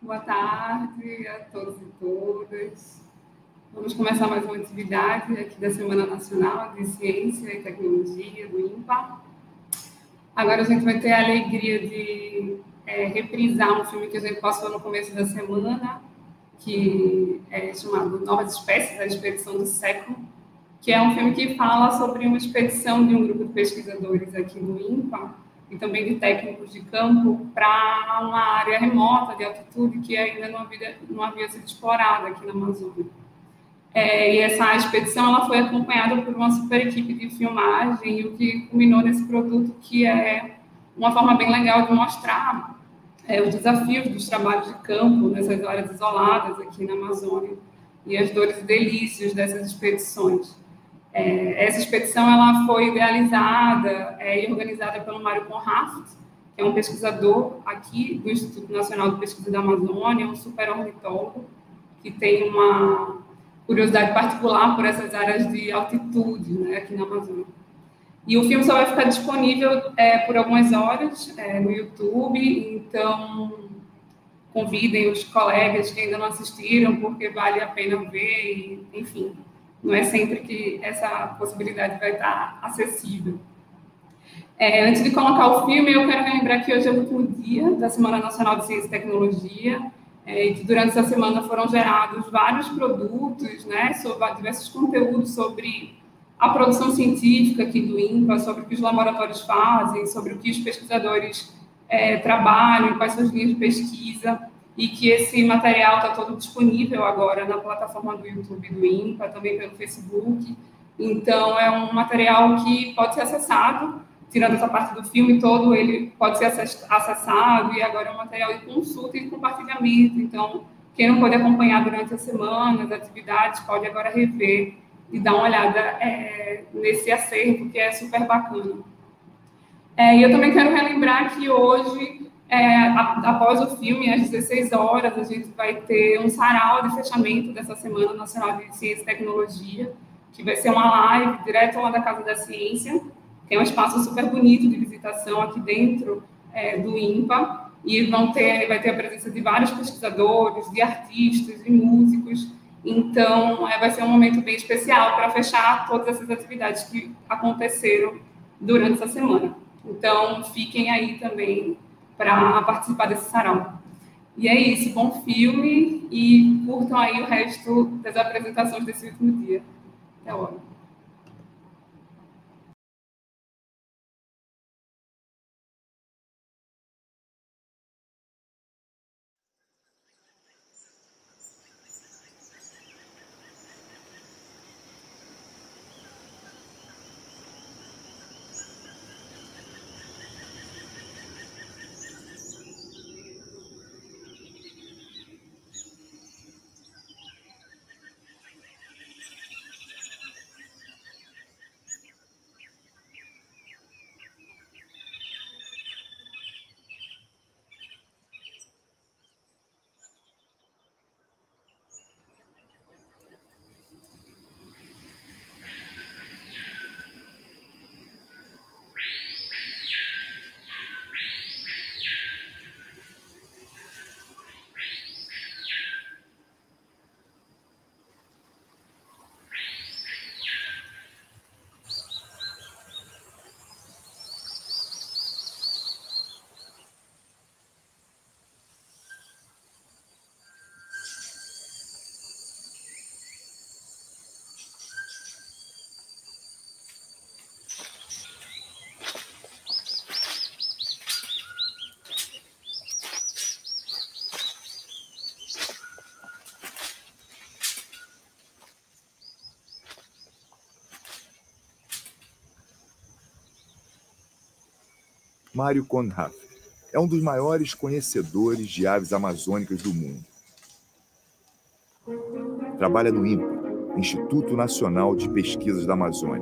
Boa tarde a todos e todas. Vamos começar mais uma atividade aqui da Semana Nacional de Ciência e Tecnologia, do INPA. Agora a gente vai ter a alegria de reprisar um filme que a gente passou no começo da semana, que é chamado Novas Espécies, a Expedição do Século, que é um filme que fala sobre uma expedição de um grupo de pesquisadores aqui do INPA e também de técnicos de campo para uma área remota de altitude que ainda não havia sido explorada aqui na Amazônia. E essa expedição ela foi acompanhada por uma super equipe de filmagem, o que culminou nesse produto que é uma forma bem legal de mostrar os desafios dos trabalhos de campo nessas áreas isoladas aqui na Amazônia e as dores e delícias dessas expedições. Essa expedição ela foi idealizada e organizada pelo Mário Conraft, que é um pesquisador aqui do Instituto Nacional de Pesquisa da Amazônia, um super ornitólogo, que tem uma curiosidade particular por essas áreas de altitude, né, aqui na Amazônia. E o filme só vai ficar disponível por algumas horas no YouTube, então convidem os colegas que ainda não assistiram, porque vale a pena ver, e, enfim, não é sempre que essa possibilidade vai estar acessível. Antes de colocar o filme, eu quero lembrar que hoje é o último dia da Semana Nacional de Ciência e Tecnologia, e que durante essa semana foram gerados vários produtos, né, sobre diversos conteúdos sobre a produção científica aqui do INPA, sobre o que os laboratórios fazem, sobre o que os pesquisadores trabalham, quais são as linhas de pesquisa, e que esse material está todo disponível agora na plataforma do YouTube do INPA, também pelo Facebook. Então, é um material que pode ser acessado, tirando essa parte do filme todo, ele pode ser acessado, e agora é um material de consulta e de compartilhamento. Então, quem não pode acompanhar durante a semana as atividades, pode agora rever e dar uma olhada nesse acervo, que é super bacana. E eu também quero relembrar que hoje, após o filme, às 16 horas, a gente vai ter um sarau de fechamento dessa Semana Nacional de Ciência e Tecnologia, que vai ser uma live direto lá da Casa da Ciência, que é um espaço super bonito de visitação aqui dentro do INPA, e vai ter a presença de vários pesquisadores, de artistas, de músicos. Então, vai ser um momento bem especial para fechar todas essas atividades que aconteceram durante essa semana. Então, fiquem aí também para participar desse sarau. E é isso, bom filme e curtam aí o resto das apresentações desse último dia. Até logo. Mário Conraft é um dos maiores conhecedores de aves amazônicas do mundo. Trabalha no INPA, Instituto Nacional de Pesquisas da Amazônia.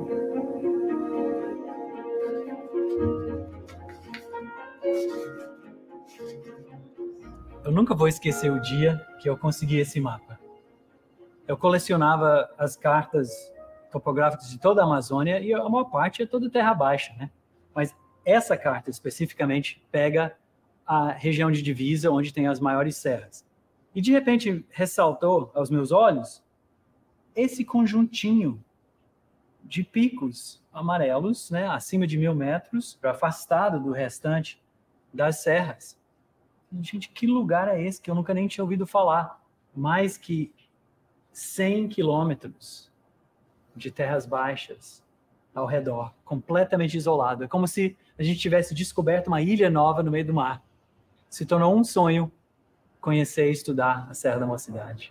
Eu nunca vou esquecer o dia que eu consegui esse mapa. Eu colecionava as cartas topográficas de toda a Amazônia e a maior parte é toda terra baixa, né? Mas essa carta especificamente pega a região de divisa onde tem as maiores serras. E de repente ressaltou aos meus olhos esse conjuntinho de picos amarelos, né, acima de 1.000 metros, afastado do restante das serras. Gente, que lugar é esse que eu nunca nem tinha ouvido falar? Mais que 100 quilômetros de terras baixas ao redor, completamente isolado. É como se a gente tivesse descoberto uma ilha nova no meio do mar. Se tornou um sonho conhecer e estudar a Serra da Mocidade.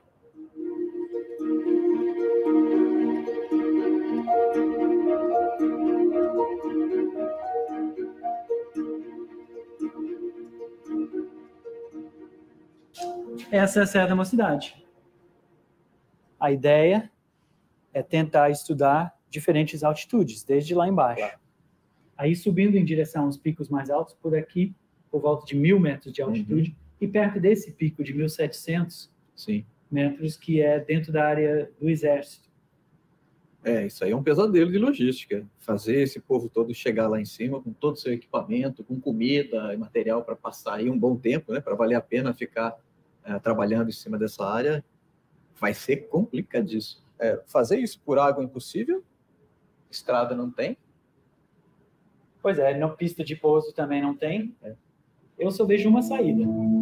Essa é a Serra da Mocidade. A ideia é tentar estudar diferentes altitudes, desde lá embaixo. Claro. Aí subindo em direção aos picos mais altos, por aqui, por volta de 1.000 metros de altitude, e perto desse pico de 1.700 metros, que é dentro da área do Exército. Isso aí é um pesadelo de logística. Fazer esse povo todo chegar lá em cima com todo o seu equipamento, com comida e material para passar aí um bom tempo, né, para valer a pena ficar trabalhando em cima dessa área, vai ser complicadíssimo. Fazer isso por água é impossível, estrada não tem. Pois é, na pista de pouso também não tem. Eu só vejo uma saída.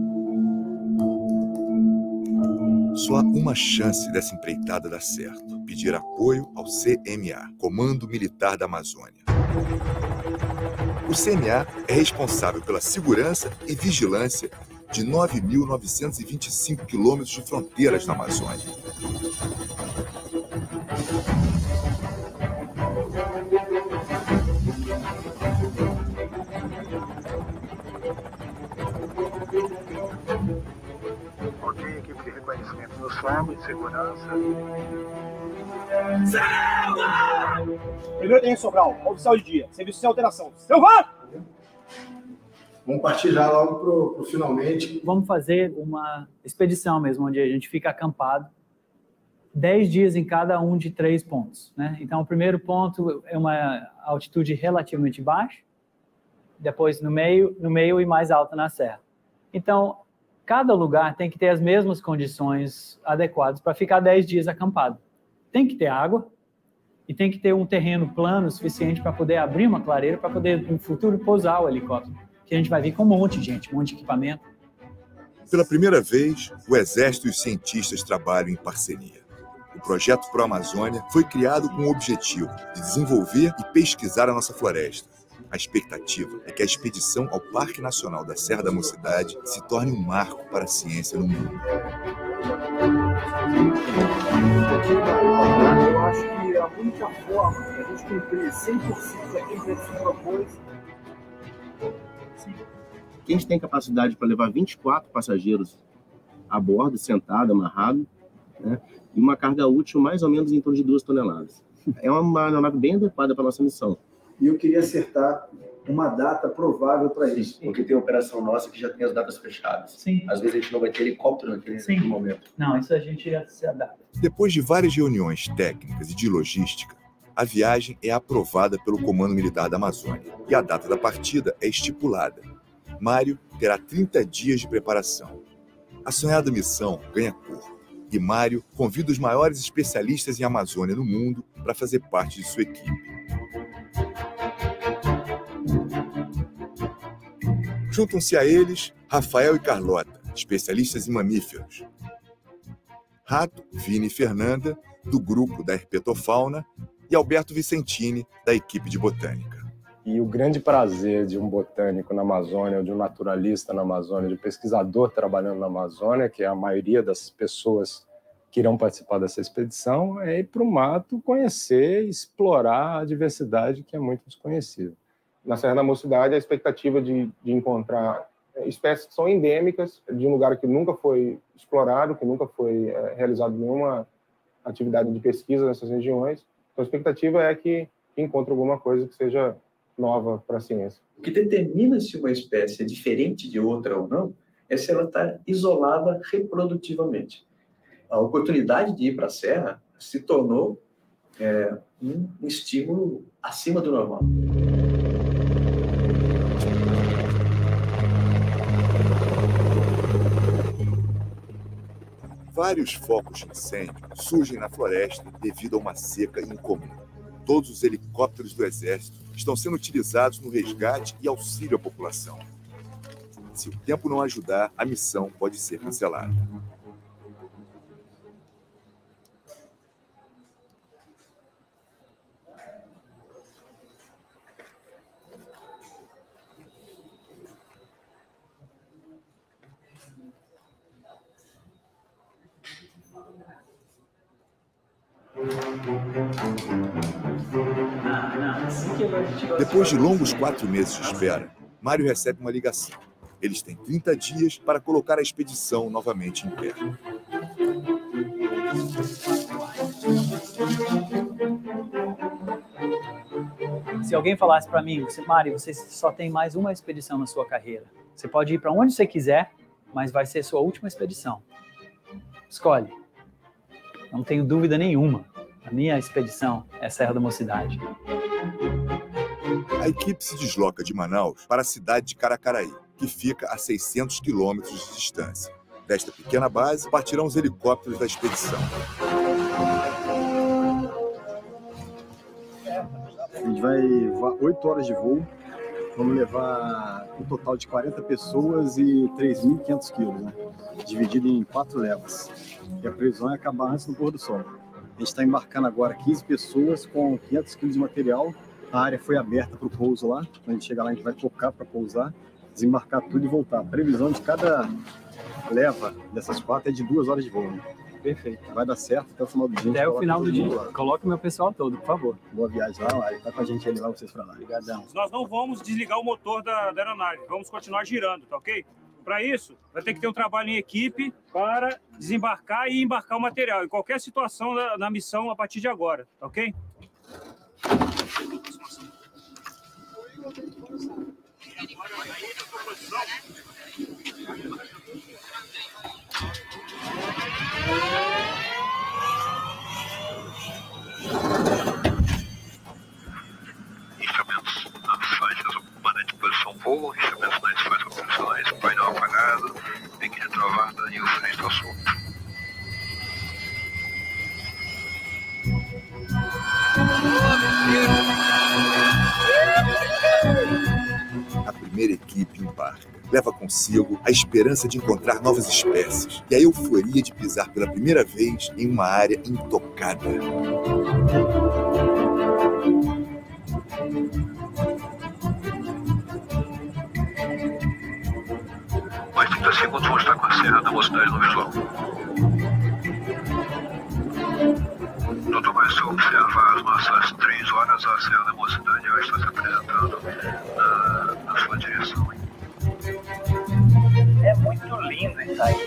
Só há uma chance dessa empreitada dar certo: pedir apoio ao CMA, Comando Militar da Amazônia. O CMA é responsável pela segurança e vigilância de 9.925 quilômetros de fronteiras na Amazônia. Ok, equipe de reconhecimento do solo e segurança. Selva! Primeiro tenente Sobral, oficial de dia, serviço sem alteração. Selva! Vamos partir já logo pro finalmente. Vamos fazer uma expedição mesmo, onde a gente fica acampado 10 dias em cada um de 3 pontos, né? Então, o primeiro ponto é uma altitude relativamente baixa, depois no meio e mais alta na serra. Então, cada lugar tem que ter as mesmas condições adequadas para ficar 10 dias acampado. Tem que ter água e tem que ter um terreno plano suficiente para poder abrir uma clareira, para poder, no futuro, pousar o helicóptero. Que a gente vai vir com um monte de gente, um monte de equipamento. Pela primeira vez, o Exército e os cientistas trabalham em parceria. O Projeto Pro Amazônia foi criado com o objetivo de desenvolver e pesquisar a nossa floresta. A expectativa é que a expedição ao Parque Nacional da Serra da Mocidade se torne um marco para a ciência no mundo. Eu acho que a única forma de a gente cumprir 100% daquilo que a gente propôs. A gente tem capacidade para levar 24 passageiros a bordo, sentado, amarrado, né? E uma carga útil mais ou menos em torno de 2 toneladas. É uma aeronave bem adequada para a nossa missão. E eu queria acertar uma data provável para isso. Porque tem operação nossa que já tem as datas fechadas. Sim. Às vezes a gente não vai ter helicóptero naquele momento. Não, isso a gente já se adapta. Depois de várias reuniões técnicas e de logística, a viagem é aprovada pelo Comando Militar da Amazônia e a data da partida é estipulada. Mário terá 30 dias de preparação. A sonhada missão ganha corpo e Mário convida os maiores especialistas em Amazônia no mundo para fazer parte de sua equipe. Juntam-se a eles Rafael e Carlota, especialistas em mamíferos. Rato, Vini e Fernanda, do grupo da Herpetofauna, e Alberto Vicentini, da equipe de botânica. E o grande prazer de um botânico na Amazônia, ou de um naturalista na Amazônia, de um pesquisador trabalhando na Amazônia, que é a maioria das pessoas que irão participar dessa expedição, é ir para o mato conhecer, explorar a diversidade que é muito desconhecida. Na Serra da Mocidade, a expectativa de encontrar espécies que são endêmicas de um lugar que nunca foi explorado, que nunca foi realizado nenhuma atividade de pesquisa nessas regiões. Então, a expectativa é que encontre alguma coisa que seja nova para a ciência. O que determina se uma espécie é diferente de outra ou não é se ela está isolada reprodutivamente. A oportunidade de ir para a Serra se tornou um estímulo acima do normal. Vários focos de incêndio surgem na floresta devido a uma seca incomum. Todos os helicópteros do Exército estão sendo utilizados no resgate e auxílio à população. Se o tempo não ajudar, a missão pode ser cancelada. Depois de longos 4 meses de espera, Mário recebe uma ligação. Eles têm 30 dias para colocar a expedição novamente em pé. Se alguém falasse para mim, Mário, você só tem mais uma expedição na sua carreira. Você pode ir para onde você quiser, mas vai ser sua última expedição. Escolhe. Não tenho dúvida nenhuma. A minha expedição é a Serra da Mocidade. A equipe se desloca de Manaus para a cidade de Caracaraí, que fica a 600 quilômetros de distância. Desta pequena base, partirão os helicópteros da expedição. A gente vai voar 8 horas de voo. Vamos levar um total de 40 pessoas e 3.500 quilos, né? Dividido em 4 levas. E a previsão é acabar antes do pôr do sol. A gente está embarcando agora 15 pessoas com 500 quilos de material. A área foi aberta para o pouso lá. Quando a gente chegar lá, a gente vai tocar para pousar, desembarcar tudo e voltar. A previsão de cada leva dessas 4 é de 2 horas de voo. Né? Perfeito. Vai dar certo até o final do dia. Até o final do dia. Coloque o meu pessoal todo, por favor. Boa viagem lá, ele tá com a gente aí, levar vocês para lá. Obrigadão. Nós não vamos desligar o motor da aeronave, vamos continuar girando, tá ok? Para isso, vai ter que ter um trabalho em equipe para desembarcar e embarcar o material, em qualquer situação na missão a partir de agora, tá ok? Instrumentos nas faixas, comandante de posição voo, instrumentos nas faixas operacionais, painel apagado, pique de trovada e o freio está solto. A primeira equipe embarca. Leva consigo a esperança de encontrar novas espécies e a euforia de pisar pela primeira vez em uma área intocada. Mais 30 segundos vão estar com a Serra da Mocidade no visual. No Tomás, se observar as nossas 3 horas, a Serra da Mocidade já está se apresentando na sua direção. É muito lindo isso aí.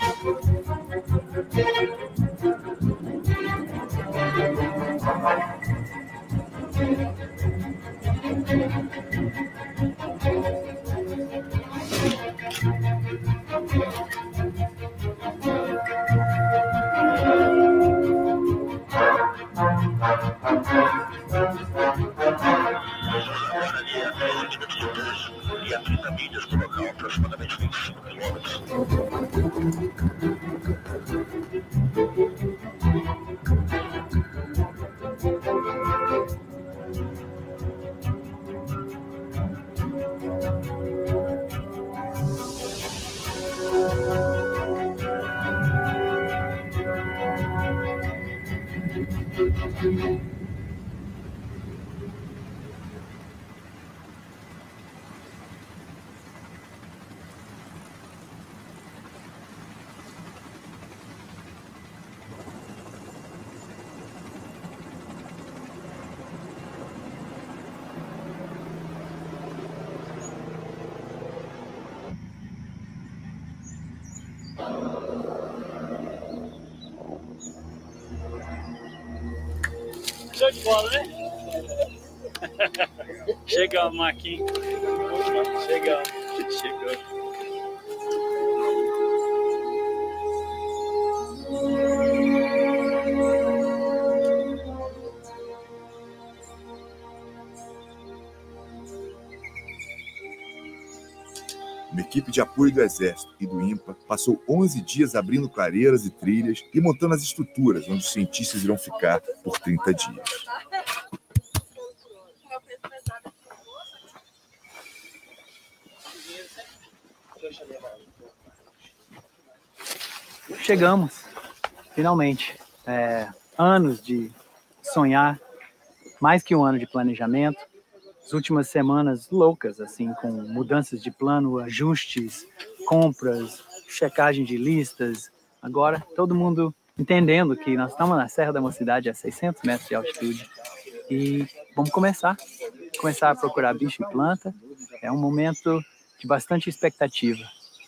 E a 30 milhas do local, aproximadamente 25 quilômetros. Show de bola, né? Chegamos, Marquinhos. Chegou. Uma equipe de apoio do Exército e do INPA passou 11 dias abrindo clareiras e trilhas e montando as estruturas onde os cientistas irão ficar por 30 dias. Chegamos, finalmente. Anos de sonhar, mais que um ano de planejamento. As últimas semanas loucas, assim, com mudanças de plano, ajustes, compras, checagem de listas. Agora, todo mundo entendendo que nós estamos na Serra da Mocidade a 600 metros de altitude. E vamos começar a procurar bicho e planta. É um momento de bastante expectativa.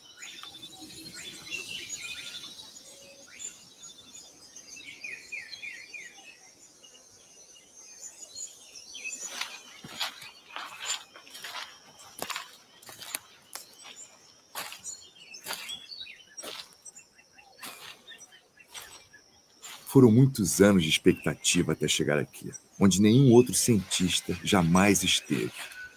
Foram muitos anos de expectativa até chegar aqui, onde nenhum outro cientista jamais esteve.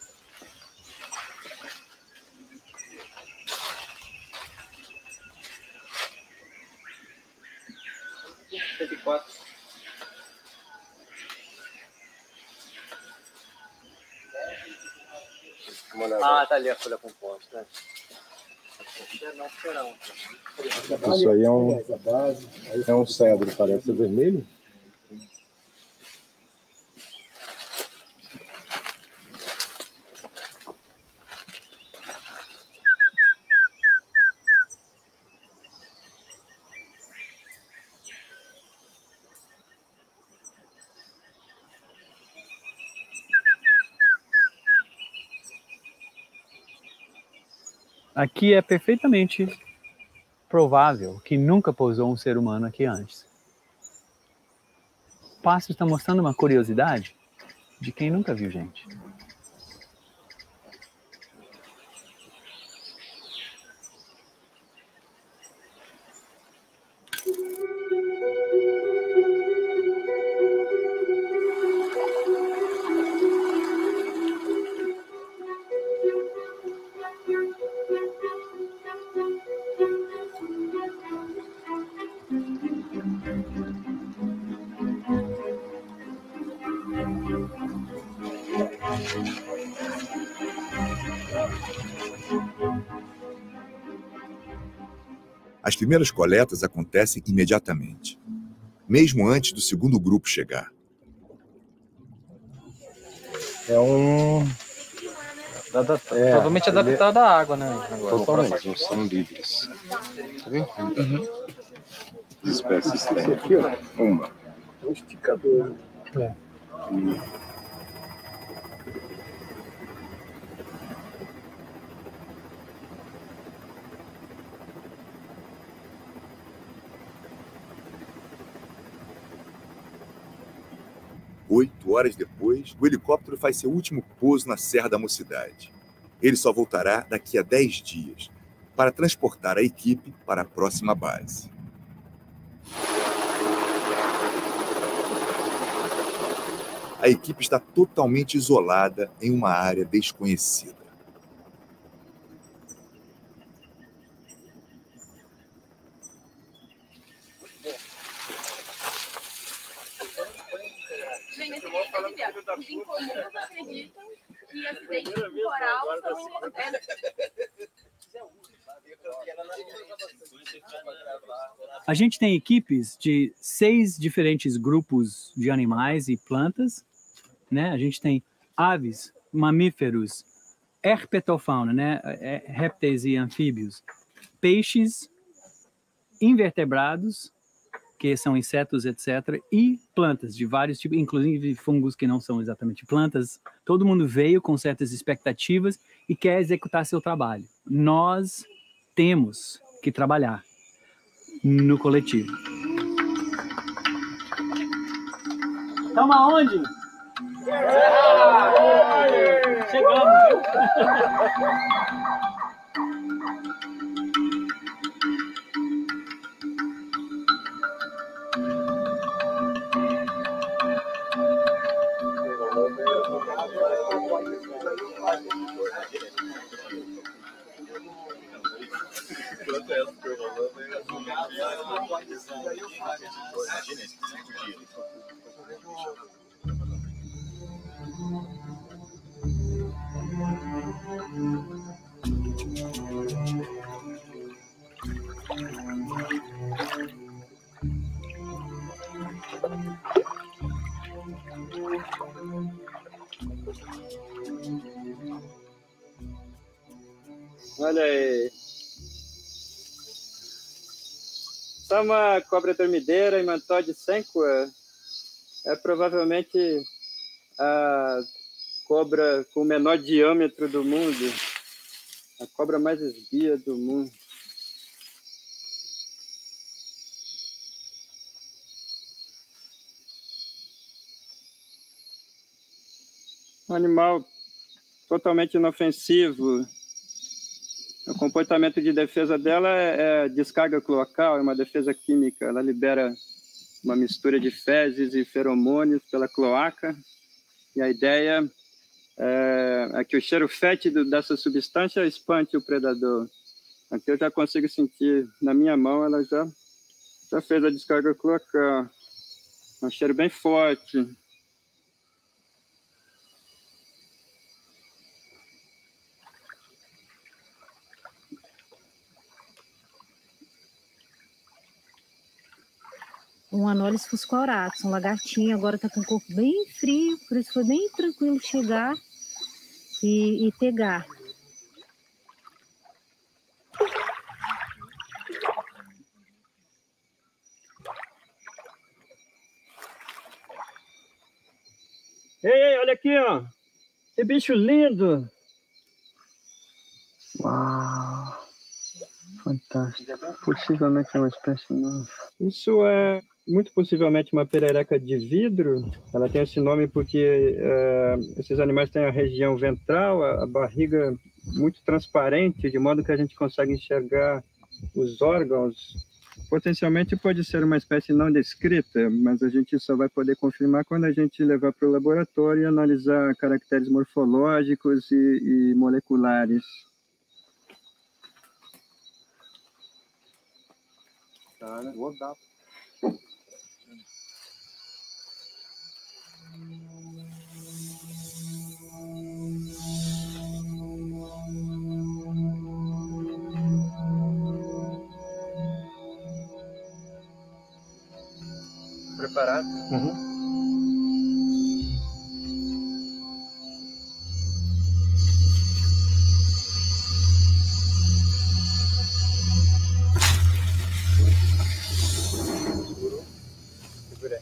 Ah, tá ali a folha composta. Isso aí é um cedro, parece vermelho. Aqui é perfeitamente provável que nunca pousou um ser humano aqui antes. O passo está mostrando uma curiosidade de quem nunca viu gente. As primeiras coletas acontecem imediatamente, mesmo antes do segundo grupo chegar. Provavelmente adaptado à água, né? Totalmente, não são livres. Tá vendo? Uhum. As espécies têm. Aqui, ó. Uma. É um esticador. É. 8 horas depois, o helicóptero faz seu último pouso na Serra da Mocidade. Ele só voltará daqui a 10 dias, para transportar a equipe para a próxima base. A equipe está totalmente isolada em uma área desconhecida. Os incomuns acreditam que acidente temporal são... A gente tem equipes de 6 diferentes grupos de animais e plantas, né? A gente tem aves, mamíferos, herpetofauna, né? Répteis e anfíbios, peixes, invertebrados, que são insetos, etc., e plantas de vários tipos, inclusive fungos que não são exatamente plantas. Todo mundo veio com certas expectativas e quer executar seu trabalho. Nós temos que trabalhar no coletivo. Estamos aonde? Chegamos, viu? Olha aí. Essa é uma cobra dormideira Imantode senqua. É provavelmente a cobra com o menor diâmetro do mundo. A cobra mais esguia do mundo. Um animal totalmente inofensivo. O comportamento de defesa dela é descarga cloacal, é uma defesa química. Ela libera uma mistura de fezes e feromônios pela cloaca. E a ideia é que o cheiro fétido dessa substância espante o predador. Aqui eu já consigo sentir, na minha mão, ela já fez a descarga cloacal. É um cheiro bem forte. Um Anolis fuscoratus, um lagartinho, agora está com o corpo bem frio, por isso foi bem tranquilo chegar e pegar. Ei, olha aqui, ó. Que bicho lindo! Uau! Fantástico. Possivelmente é uma espécie nova. Isso é muito possivelmente uma perereca de vidro. Ela tem esse nome porque esses animais têm a região ventral, a barriga muito transparente, de modo que a gente consegue enxergar os órgãos. Potencialmente pode ser uma espécie não descrita, mas a gente só vai poder confirmar quando a gente levar para o laboratório e analisar caracteres morfológicos e moleculares. Cara, vou dar. Preparado? Uhum. Segura aí.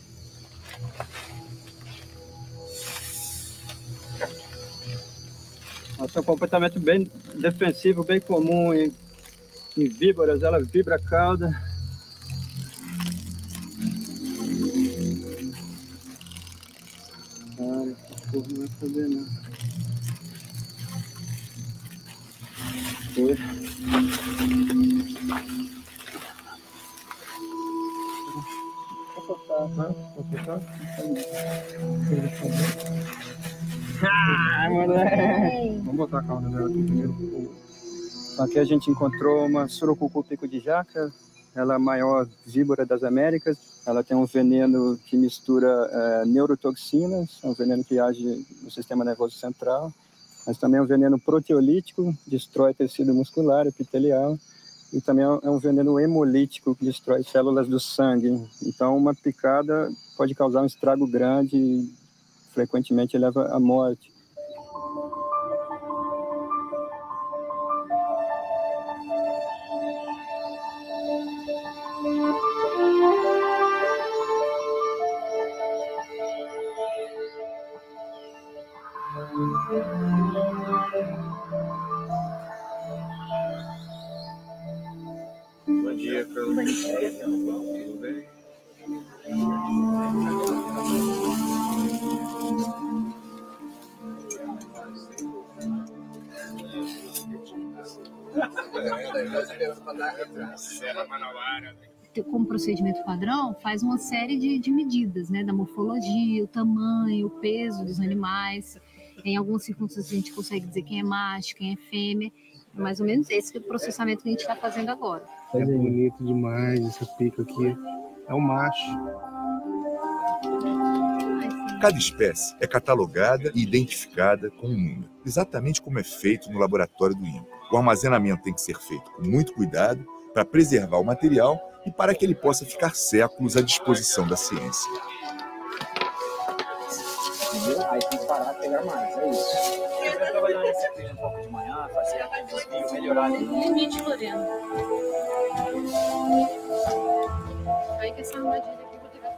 Nossa, é um comportamento bem defensivo, bem comum em víboras. Ela vibra a cauda. Olha, esse povo não vai fazer não. Foi. Ah, moleque! Vamos botar a cauda dela aqui primeiro. Aqui a gente encontrou uma surucucu pico de jaca. Ela é a maior víbora das Américas. Ela tem um veneno que mistura neurotoxinas, é um veneno que age no sistema nervoso central, mas também é um veneno proteolítico, destrói tecido muscular, epitelial, e também é um veneno hemolítico, que destrói células do sangue. Então, uma picada pode causar um estrago grande e frequentemente leva à morte. Bom dia, Carlos. Bom dia. Tudo bem? Como procedimento padrão, faz uma série de medidas, né, da morfologia, o tamanho, o peso dos animais. Em algumas circunstâncias a gente consegue dizer quem é macho, quem é fêmea. É mais ou menos esse processamento que a gente está fazendo agora. É bonito demais essa pica aqui. É um macho. Cada espécie é catalogada e identificada com um número, exatamente como é feito no laboratório do INPA. O armazenamento tem que ser feito com muito cuidado para preservar o material e para que ele possa ficar séculos à disposição da ciência. Aí tem que parar, pegar mais, é isso. Eu vou trabalhar nesse treino um pouco de manhã, fazer um desvio, melhorar ali. Limite, Lorena. Aí que essa armadilha aqui eu vou pegar.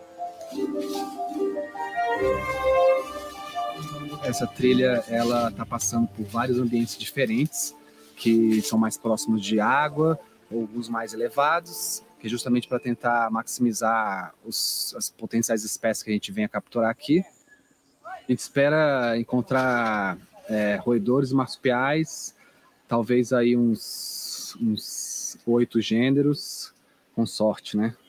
Essa trilha, ela está passando por vários ambientes diferentes, que são mais próximos de água, alguns mais elevados, que é justamente para tentar maximizar as potenciais espécies que a gente vem a capturar aqui. A gente espera encontrar roedores marsupiais, talvez aí uns 8 gêneros, com sorte, né?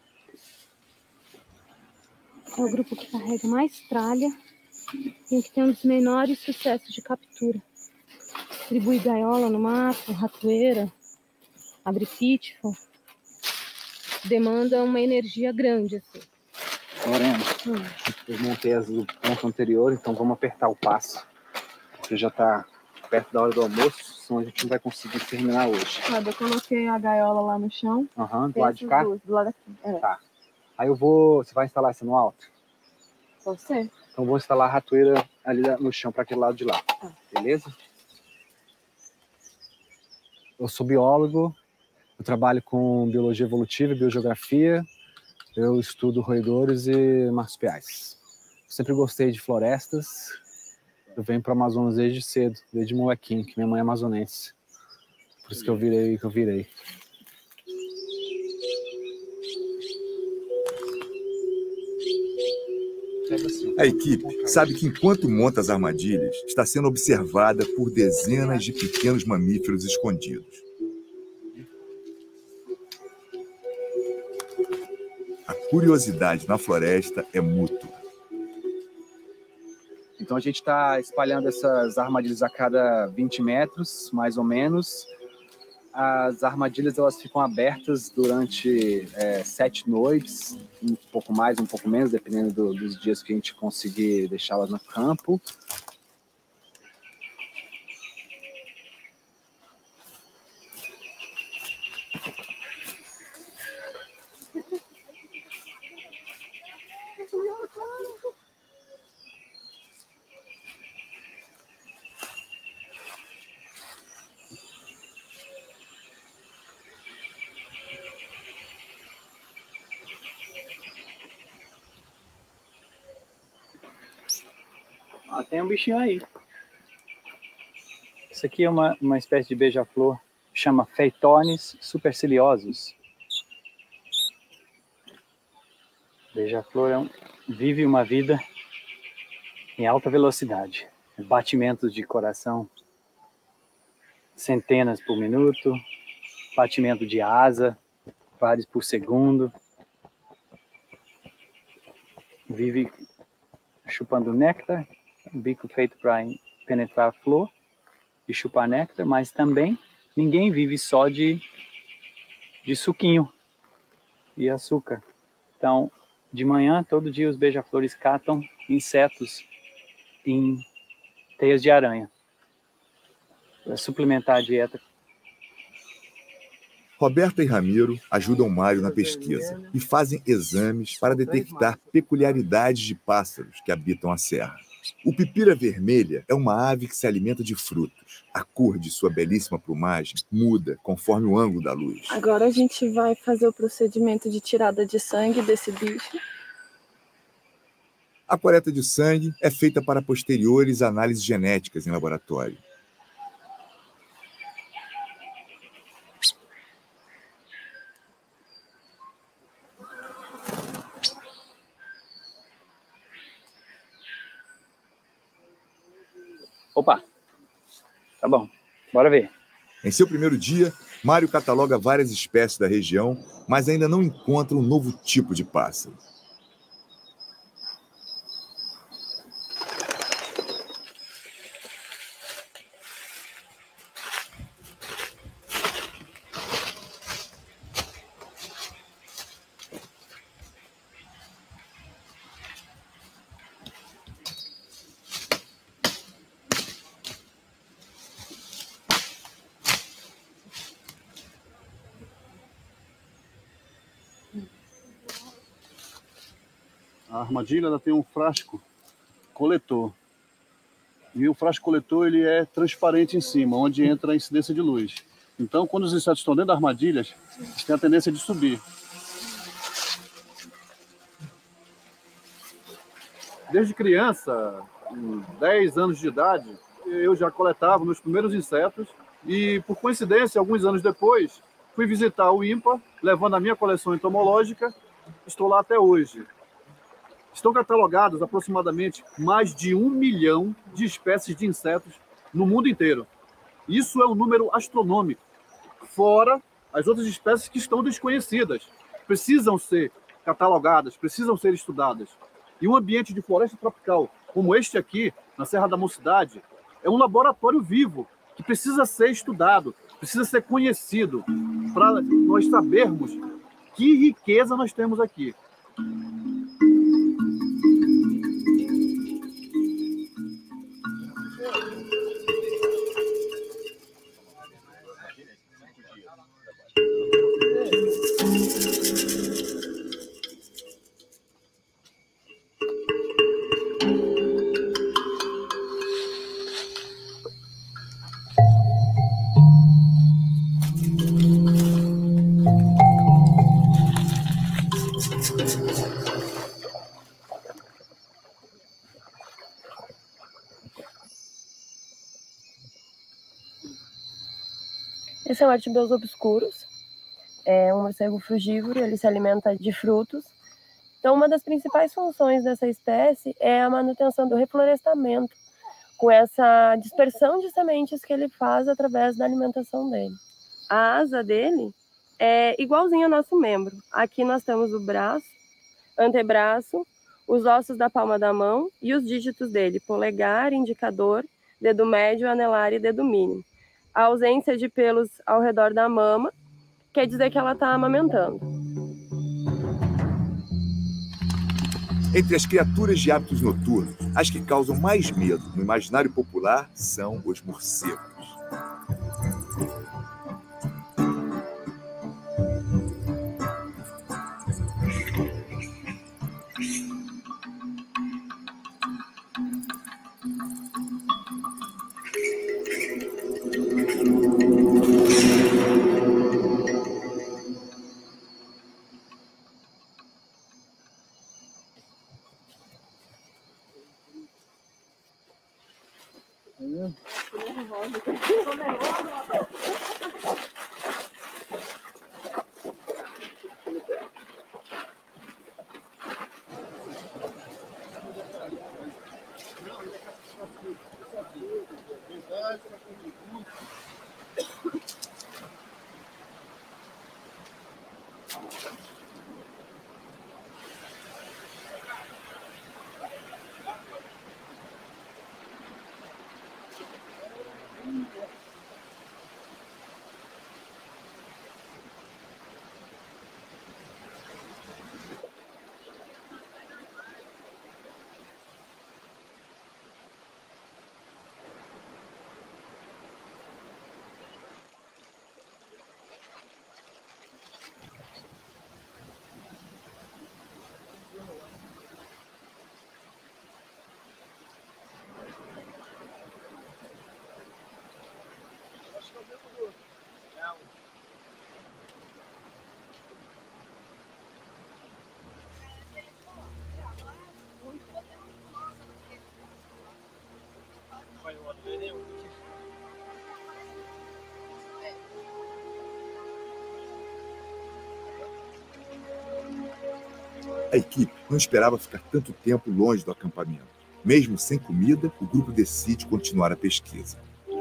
É o grupo que carrega mais tralha e que tem um dos menores sucessos de captura. Distribui gaiola no mato, ratoeira, abre pitfall. Demanda uma energia grande, assim. Lorena, eu montei as do ponto anterior, então vamos apertar o passo, porque já está perto da hora do almoço, senão a gente não vai conseguir terminar hoje. Eu coloquei a gaiola lá no chão. Do lado de cá? Do lado aqui. Tá. Aí você vai instalar essa no alto? Pode ser. Então vou instalar a ratoeira ali no chão, para aquele lado de lá. Beleza? Eu sou biólogo, eu trabalho com biologia evolutiva e biogeografia. Eu estudo roedores e marsupiais. Sempre gostei de florestas. Eu venho para o Amazonas desde cedo, desde molequinho, que minha mãe é amazonense. Por isso que eu virei. A equipe sabe que enquanto monta as armadilhas, está sendo observada por dezenas de pequenos mamíferos escondidos. A curiosidade na floresta é mútua. Então a gente está espalhando essas armadilhas a cada 20 metros, mais ou menos. As armadilhas elas ficam abertas durante 7 noites, um pouco mais, um pouco menos, dependendo dos dias que a gente conseguir deixá-las no campo. Tem um bichinho aí. Isso aqui é uma espécie de beija-flor, chama Phaetonus superciliosus. Beija-flor vive uma vida em alta velocidade. Batimentos de coração, centenas por minuto, batimento de asa, pares por segundo. Vive chupando néctar, um bico feito para penetrar a flor e chupar néctar, mas também ninguém vive só de suquinho e açúcar. Então, de manhã, todo dia os beija-flores catam insetos em teias de aranha para suplementar a dieta. Roberta e Ramiro ajudam Mário na pesquisa e fazem exames para detectar peculiaridades de pássaros que habitam a serra. O pipira vermelha é uma ave que se alimenta de frutos. A cor de sua belíssima plumagem muda conforme o ângulo da luz. Agora a gente vai fazer o procedimento de tirada de sangue desse bicho. A coleta de sangue é feita para posteriores análises genéticas em laboratório. Opa, tá bom, bora ver. Em seu primeiro dia, Mário cataloga várias espécies da região, mas ainda não encontra um novo tipo de pássaro. A armadilha ela tem um frasco coletor. E o frasco coletor ele é transparente em cima, onde entra a incidência de luz. Então, quando os insetos estão dentro das armadilhas, eles têm a tendência de subir. Desde criança, com 10 anos de idade, eu já coletava meus primeiros insetos e, por coincidência, alguns anos depois, fui visitar o INPA, levando a minha coleção entomológica. Estou lá até hoje. Estão catalogados aproximadamente mais de 1 milhão de espécies de insetos no mundo inteiro. Isso é um número astronômico, fora as outras espécies que estão desconhecidas. Precisam ser catalogadas, precisam ser estudadas. E um ambiente de floresta tropical, como este aqui, na Serra da Mocidade, é um laboratório vivo que precisa ser estudado, precisa ser conhecido, para nós sabermos que riqueza nós temos aqui. Esse é o Artibeus obscurus, é um morcego frugívoro, ele se alimenta de frutos. Então, uma das principais funções dessa espécie é a manutenção do reflorestamento, com essa dispersão de sementes que ele faz através da alimentação dele. A asa dele é igualzinho ao nosso membro. Aqui nós temos o braço, antebraço, os ossos da palma da mão e os dígitos dele, polegar, indicador, dedo médio, anelar e dedo mínimo. A ausência de pelos ao redor da mama quer dizer que ela está amamentando. Entre as criaturas de hábitos noturnos, as que causam mais medo no imaginário popular são os morcegos. A equipe não esperava ficar tanto tempo longe do acampamento. Mesmo sem comida, o grupo decide continuar a pesquisa.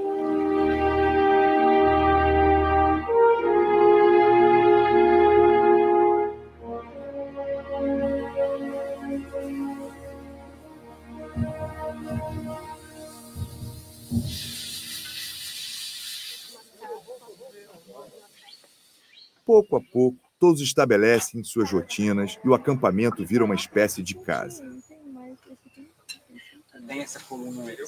Pouco a pouco, todos estabelecem suas rotinas e o acampamento vira uma espécie de casa. Tem essa coluna aí,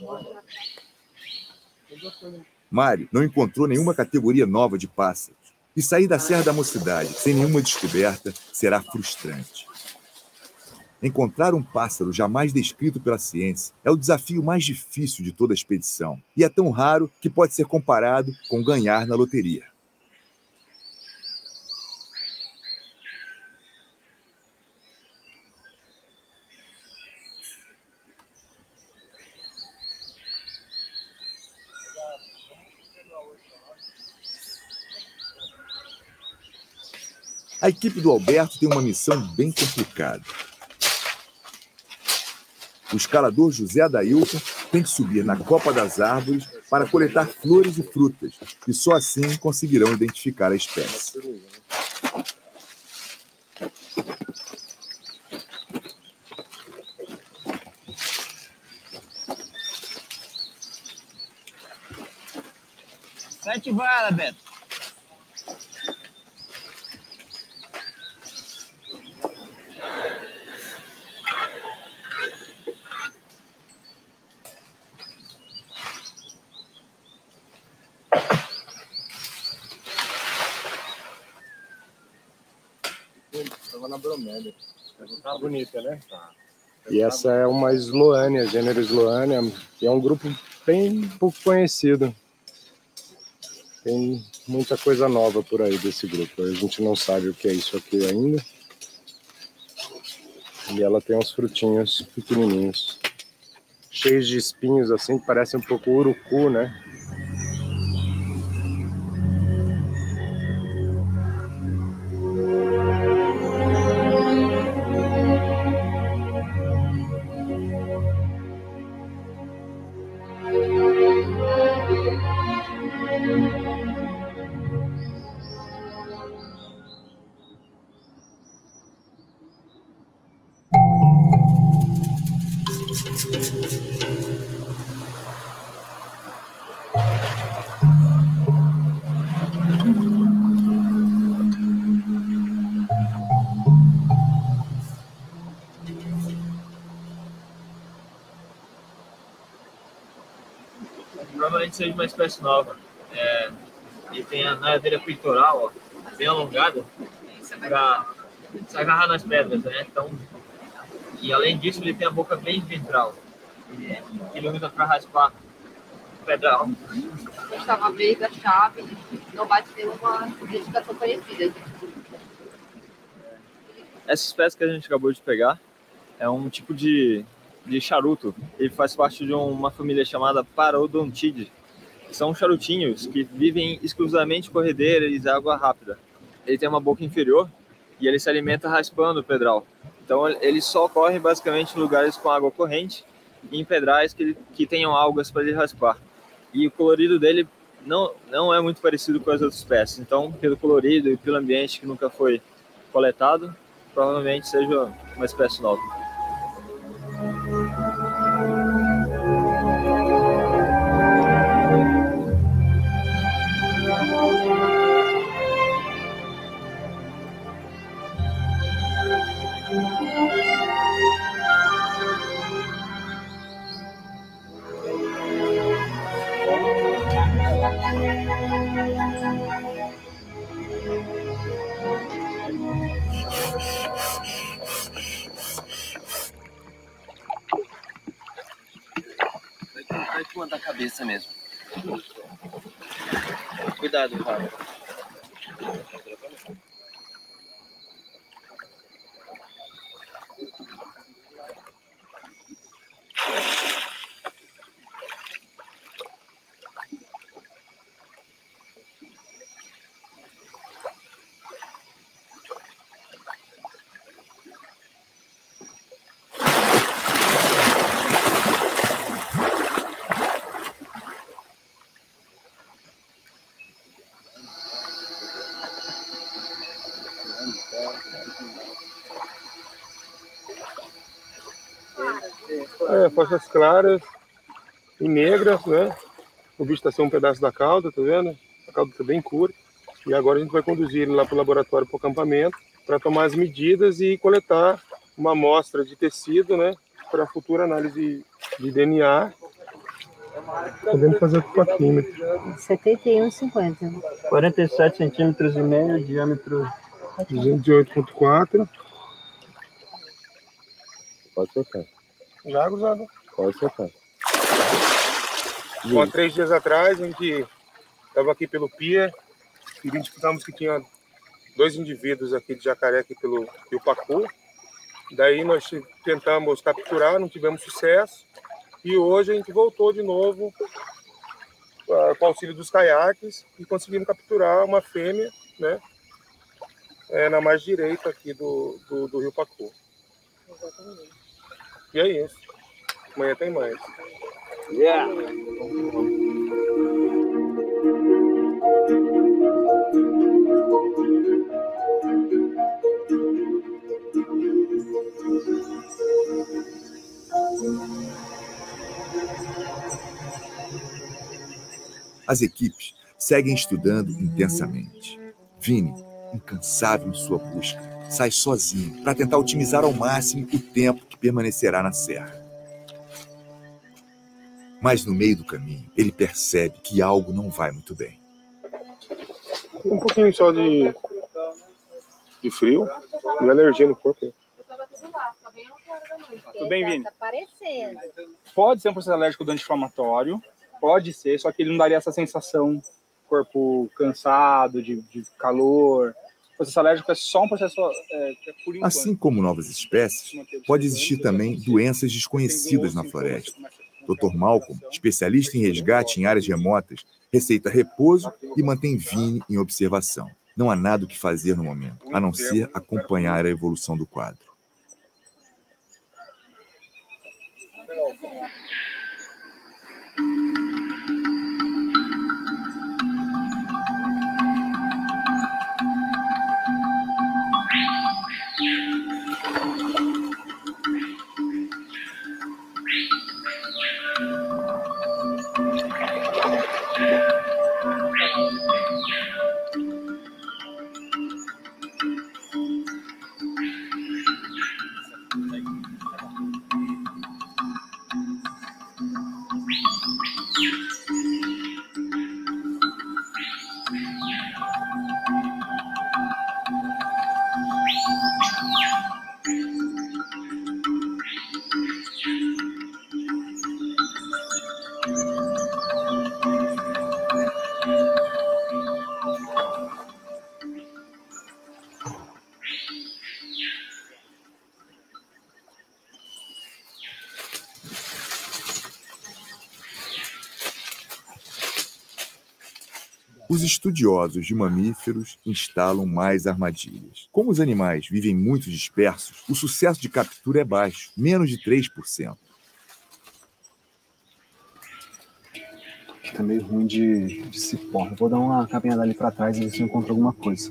Mário não encontrou nenhuma categoria nova de pássaros. E sair da Serra da Mocidade sem nenhuma descoberta será frustrante. Encontrar um pássaro jamais descrito pela ciência é o desafio mais difícil de toda a expedição. E é tão raro que pode ser comparado com ganhar na loteria. A equipe do Alberto tem uma missão bem complicada. O escalador José Adailton tem que subir na copa das árvores para coletar flores e frutas, e só assim conseguirão identificar a espécie. Sete varas, Beto. Na bromélia. Tá bonita, né? E essa é uma Sloania, gênero Sloania, que é um grupo bem pouco conhecido. Tem muita coisa nova por aí desse grupo. A gente não sabe o que é isso aqui ainda. E ela tem uns frutinhos pequenininhos, cheios de espinhos assim, que parecem um pouco urucu, né? Provavelmente seja uma espécie nova. Ele tem a nadadeira peitoral, ó, bem alongada, para se agarrar nas pedras, né? Então, e além disso, ele tem a boca bem ventral. Ele usa para raspar o pedral. A gente estava meio da chave, não vai ter uma identificação conhecida. Essa espécie que a gente acabou de pegar é um tipo de charuto. Ele faz parte de uma família chamada Parodontidae. São charutinhos que vivem exclusivamente em corredeiras e água rápida. Ele tem uma boca inferior e ele se alimenta raspando o pedral. Então ele só corre basicamente em lugares com água corrente e em pedrais que tenham algas para ele raspar. E o colorido dele não é muito parecido com as outras espécies. Então, pelo colorido e pelo ambiente que nunca foi coletado, provavelmente seja uma espécie nova. Vai com da cabeça mesmo. Cuidado, Rafa. Faixas claras e negras, né? O bicho está sem um pedaço da cauda, tá vendo? A cauda está bem curta. E agora a gente vai conduzir ele lá para o laboratório, para o acampamento, para tomar as medidas e coletar uma amostra de tecido, né? Para futura análise de DNA Podemos fazer o paquímetro. 71,50. 47 centímetros e meio, diâmetro 208,4. Pode soltar. Já, gurizada? Pode soltar. Há 3 dias atrás, a gente estava aqui pelo pier, identificamos que tinha 2 indivíduos aqui de jacaré aqui pelo Rio Pacu. Daí nós tentamos capturar, não tivemos sucesso. E hoje a gente voltou de novo com o auxílio dos caiaques e conseguimos capturar uma fêmea, né? Na margem direita aqui do Rio Pacu. E é isso. Amanhã tem mais. Yeah. As equipes seguem estudando intensamente. Vini, incansável em sua busca, sai sozinho para tentar otimizar ao máximo o tempo que permanecerá na serra. Mas no meio do caminho, ele percebe que algo não vai muito bem. Um pouquinho só de frio e alergia no corpo. Tudo bem, Vini? Tá parecendo. Pode ser um processo alérgico do anti-inflamatório, pode ser, só que ele não daria essa sensação, corpo cansado, de calor. O processo alérgico é só um processo por enquanto. Assim como novas espécies, pode existir também doenças desconhecidas na floresta. Dr. Malcolm, especialista em resgate em áreas remotas, receita repouso e mantém Vini em observação. Não há nada o que fazer no momento, a não ser acompanhar a evolução do quadro. Os estudiosos de mamíferos instalam mais armadilhas. Como os animais vivem muito dispersos, o sucesso de captura é baixo, menos de 3%. Tá meio ruim de cipó. Eu vou dar uma caminhada ali pra trás e ver se eu encontro alguma coisa.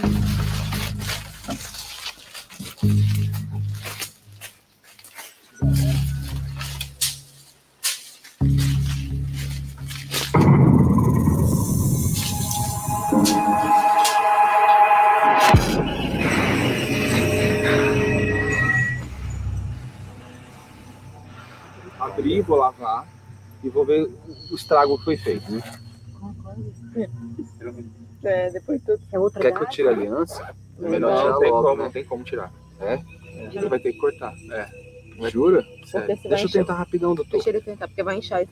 Abrir, vou lavar e vou ver o estrago que foi feito, né? Depois tudo. É outra Quer que eu tire a aliança? É melhor tirar logo, não tem como tirar. Você vai ter que cortar. Jura? Deixa eu tentar rapidão, doutor. Deixa ele tentar, porque vai inchar.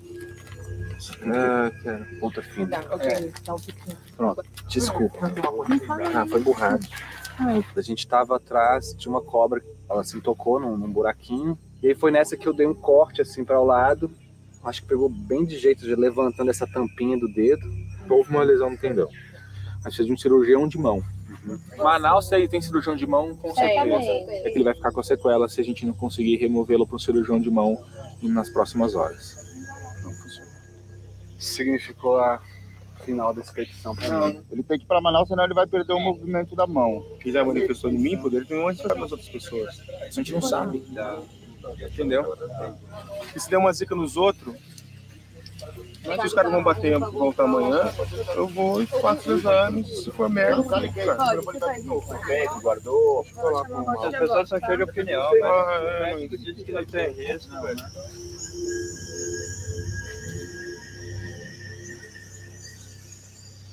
Cara, ponta fina. Dá um pouquinho. Pronto, desculpa. Foi burrado. A gente tava atrás de uma cobra, ela se tocou num buraquinho, e aí foi nessa que eu dei um corte assim para o lado, acho que pegou bem de jeito, já levantando essa tampinha do dedo. Houve uma lesão no tendão. A gente fez de um cirurgião de mão. Manaus, se aí tem cirurgião de mão, com certeza. É que ele vai ficar com a sequela se a gente não conseguir removê-lo para um cirurgião de mão nas próximas horas. Significou a final da expedição para mim. Ele tem que ir para Manaus, senão ele vai perder o movimento da mão. Quem já manifestou em mim, poder tem onde ficar com as outras pessoas. A gente não sabe. Entendeu? E se der uma zica nos outros, se os caras vão bater, voltar amanhã, eu vou e faço os exames. Se for merda, o cara guardou. As pessoas só chegam de opinião, velho. Diz que não tem risco, velho.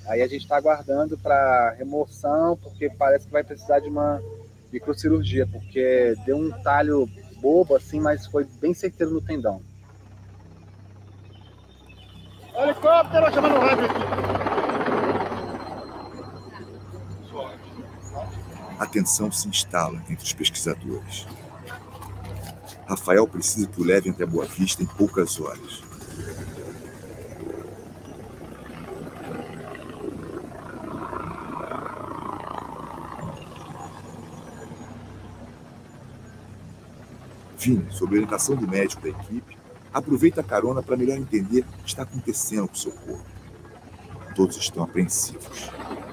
Aí a gente está aguardando para remoção, porque parece que vai precisar de uma microcirurgia, porque deu um talho bobo assim, mas foi bem certeiro no tendão. Helicóptero chamando o rádio aqui. A tensão se instala entre os pesquisadores. Rafael precisa que o levem até Boa Vista em poucas horas. Vini, sob orientação do médico da equipe, aproveita a carona para melhor entender o que está acontecendo com o seu corpo. Todos estão apreensivos.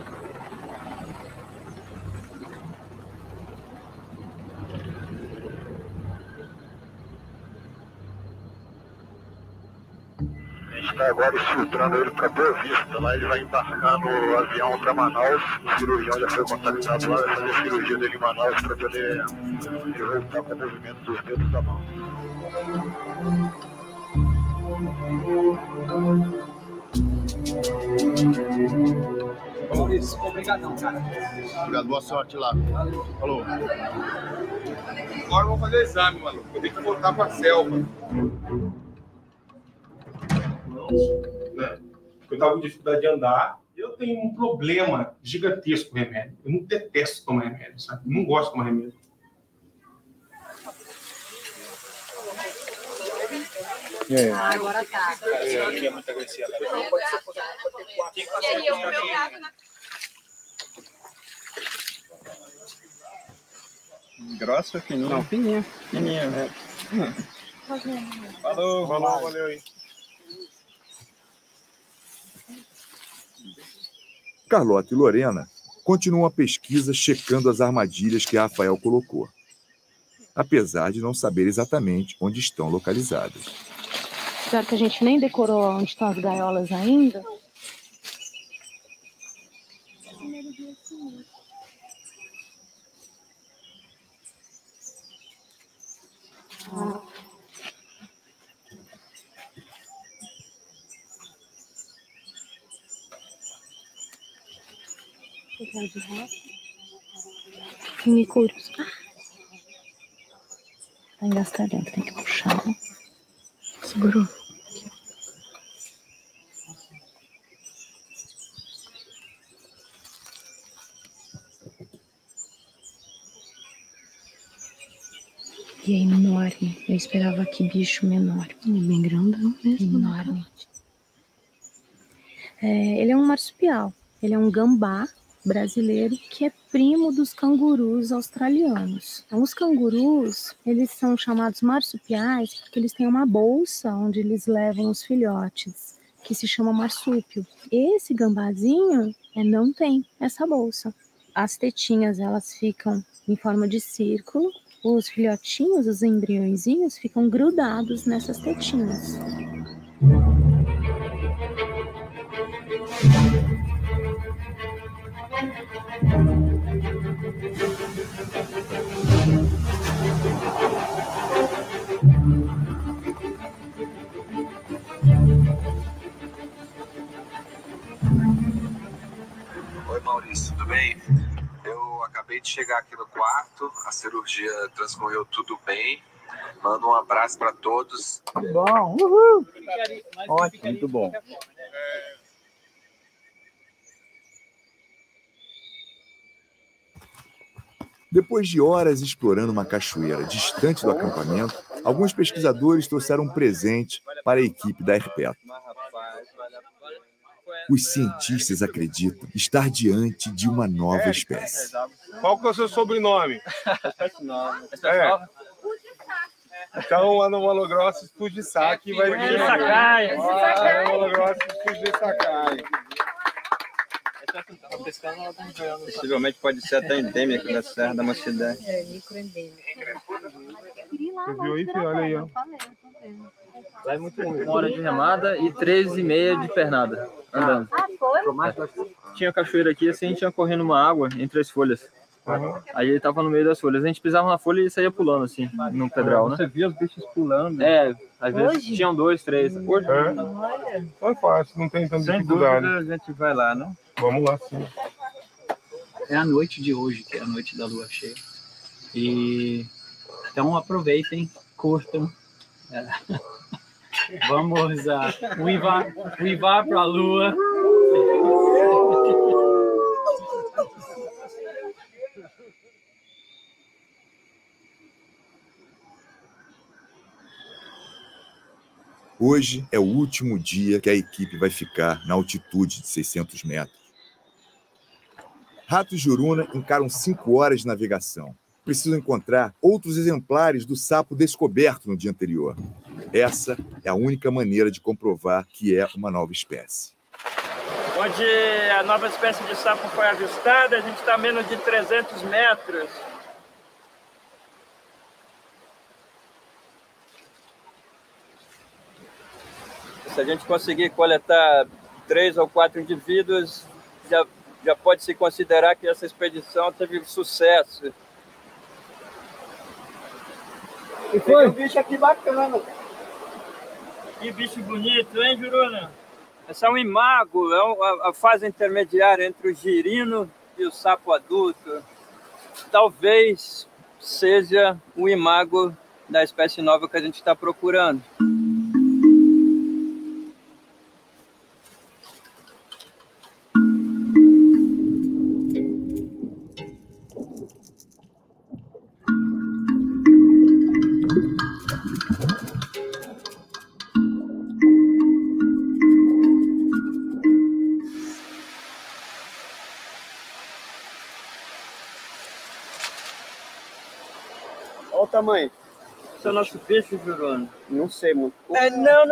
A gente está agora filtrando ele para Boa Vista. Lá ele vai embarcar no avião para Manaus. O cirurgião já foi contactado lá, vai fazer a cirurgia dele em Manaus para poder ele voltar com o movimento dos dedos da mão. Maurício, obrigadão, cara. Obrigado, boa sorte lá. Falou. Agora eu vou fazer o exame, mano. Eu tenho que voltar pra selva. Né? Eu tava com dificuldade de andar. Eu tenho um problema gigantesco com remédio. Eu não detesto tomar remédio, sabe? Eu não gosto de tomar remédio. Agora tá. Aqui é muito agressivo. E aí, o meu gato na... Grossa ou fininha? Não, fininha. Fininha, né? Falou, valeu aí. Carlota e Lorena continuam a pesquisa checando as armadilhas que Rafael colocou, apesar de não saber exatamente onde estão localizadas. Claro que a gente nem decorou onde estão as gaiolas ainda. Micuros. Vai engastar dentro, tem que puxar. Né? Segurou. E é enorme. Eu esperava que bicho menor. Bem grandão mesmo. Enorme. Ele é um marsupial. Ele é um gambá brasileiro que é primo dos cangurus australianos. Então, os cangurus, eles são chamados marsupiais porque eles têm uma bolsa onde eles levam os filhotes, que se chama marsúpio. Esse gambazinho não tem essa bolsa. As tetinhas, elas ficam em forma de círculo. Os filhotinhos, os embriõezinhos, ficam grudados nessas tetinhas. Oi, Maurício, tudo bem? Eu acabei de chegar aqui no quarto, a cirurgia transcorreu tudo bem. Manda um abraço para todos. Bom, uhul! Ótimo, muito bom. Depois de horas explorando uma cachoeira distante do acampamento, alguns pesquisadores trouxeram um presente para a equipe da Herpeto. Os cientistas acreditam estar diante de uma nova espécie. Qual que é o seu sobrenome? Então, o Malogrossus Fujisaki vai vir. Malogrossus Fujisaki. Possivelmente pode ser até endêmico da Serra da Mocidade. Microendêmico. Você viu aí, filho? Olha aí, ó. Lá é muito 1 hora de remada e 3h30 de pernada, andando. Tinha cachoeira aqui, assim, a gente ia correndo uma água entre as folhas. Aí ele tava no meio das folhas. A gente pisava na folha e saía pulando, assim, no pedral, né? Você via os bichos pulando? Às vezes tinham 2, 3. Hoje? Foi fácil, não tem tanta dificuldade. Sem dúvida, a gente vai lá, né? Vamos lá, sim. É a noite de hoje, que é a noite da lua cheia. Então aproveitem, curtam. Vamos uivar para a lua. Hoje é o último dia que a equipe vai ficar na altitude de 600 metros. Rato e Juruna encaram 5 horas de navegação. Precisam encontrar outros exemplares do sapo descoberto no dia anterior. Essa é a única maneira de comprovar que é uma nova espécie. Onde a nova espécie de sapo foi avistada, a gente está a menos de 300 metros. Se a gente conseguir coletar 3 ou 4 indivíduos, já pode se considerar que essa expedição teve sucesso. E foi um bicho aqui bacana. Que bicho bonito, hein, Juruna? Esse é um imago, é a fase intermediária entre o girino e o sapo adulto. Talvez seja o imago da espécie nova que a gente está procurando. Olha o tamanho. Esse é o nosso peixe, Juruna? Não sei muito. Não.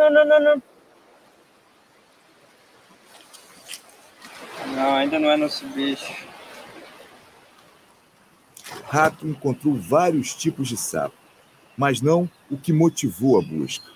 Não, ainda não é nosso bicho. Rato encontrou vários tipos de sapo, mas não o que motivou a busca.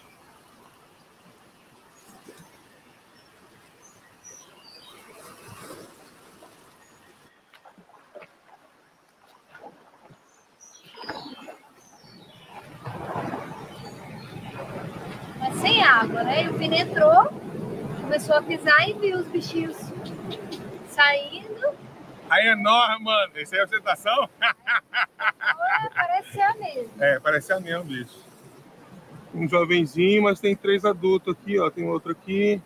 Mas sem água, né? E o Vini entrou, começou a pisar e viu os bichinhos saindo. Aí é enorme, mano. Essa é a ostentação? Parece ser a mesma. É, parece a mesma, bicho. Um jovenzinho, mas tem 3 adultos aqui, ó. Tem outro aqui.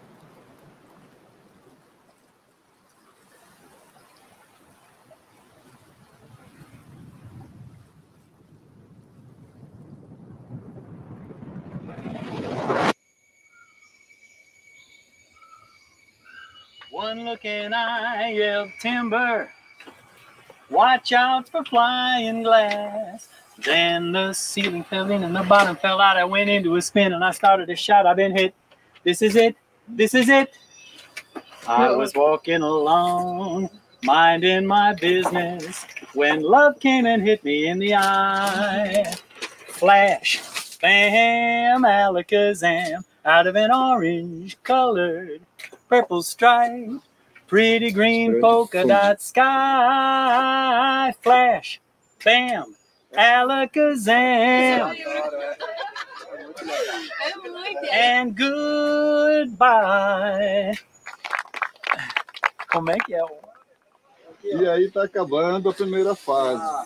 One looking eye yelled timber, watch out for flying glass. Then the ceiling fell in and the bottom fell out. I went into a spin and I started to shout, I've been hit. This is it. This is it. I was walking along, minding my business, when love came and hit me in the eye. Flash, bam, alakazam, out of an orange-colored purple stripe, pretty green polka dot sky. Flash, bam, alakazam, and goodbye. Como é que é? E aí está acabando a primeira fase.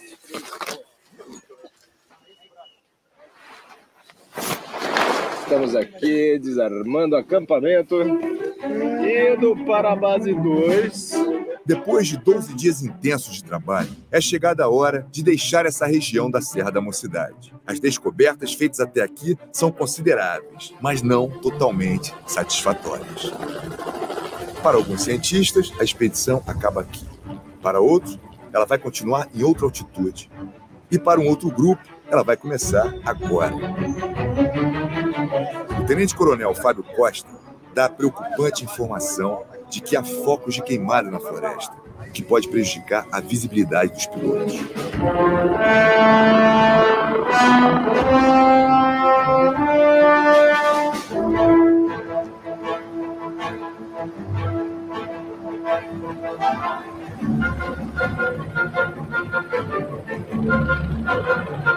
Estamos aqui desarmando o acampamento, indo para a base 2. Depois de 12 dias intensos de trabalho, é chegada a hora de deixar essa região da Serra da Mocidade. As descobertas feitas até aqui são consideráveis, mas não totalmente satisfatórias. Para alguns cientistas, a expedição acaba aqui. Para outros, ela vai continuar em outra altitude. E para um outro grupo, ela vai começar agora. O tenente-coronel Fábio Costa dá a preocupante informação de que há focos de queimada na floresta, que pode prejudicar a visibilidade dos pilotos.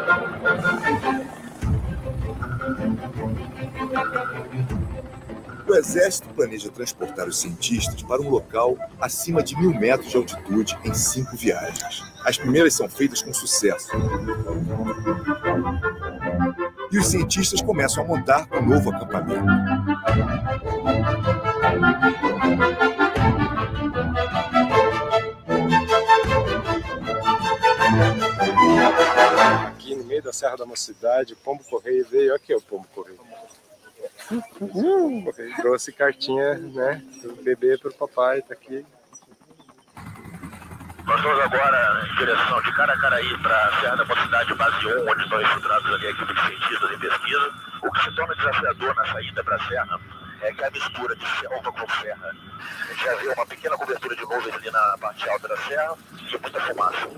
O Exército planeja transportar os cientistas para um local acima de 1.000 metros de altitude em 5 viagens. As primeiras são feitas com sucesso. E os cientistas começam a montar um novo acampamento. Aqui no meio da Serra da Mocidade, o pombo correio veio. Aqui é o pombo correio. Trouxe cartinha, né, do bebê para o papai, tá aqui. Nós vamos agora em direção de Caracaraí para a Serra da Mocidade, base 1, onde estão estruturados ali a equipe de cientistas em pesquisa. O que se torna desafiador na saída para a serra é que a mistura de selva com serra. A gente já vê uma pequena cobertura de nuvens ali na parte alta da serra e muita fumaça.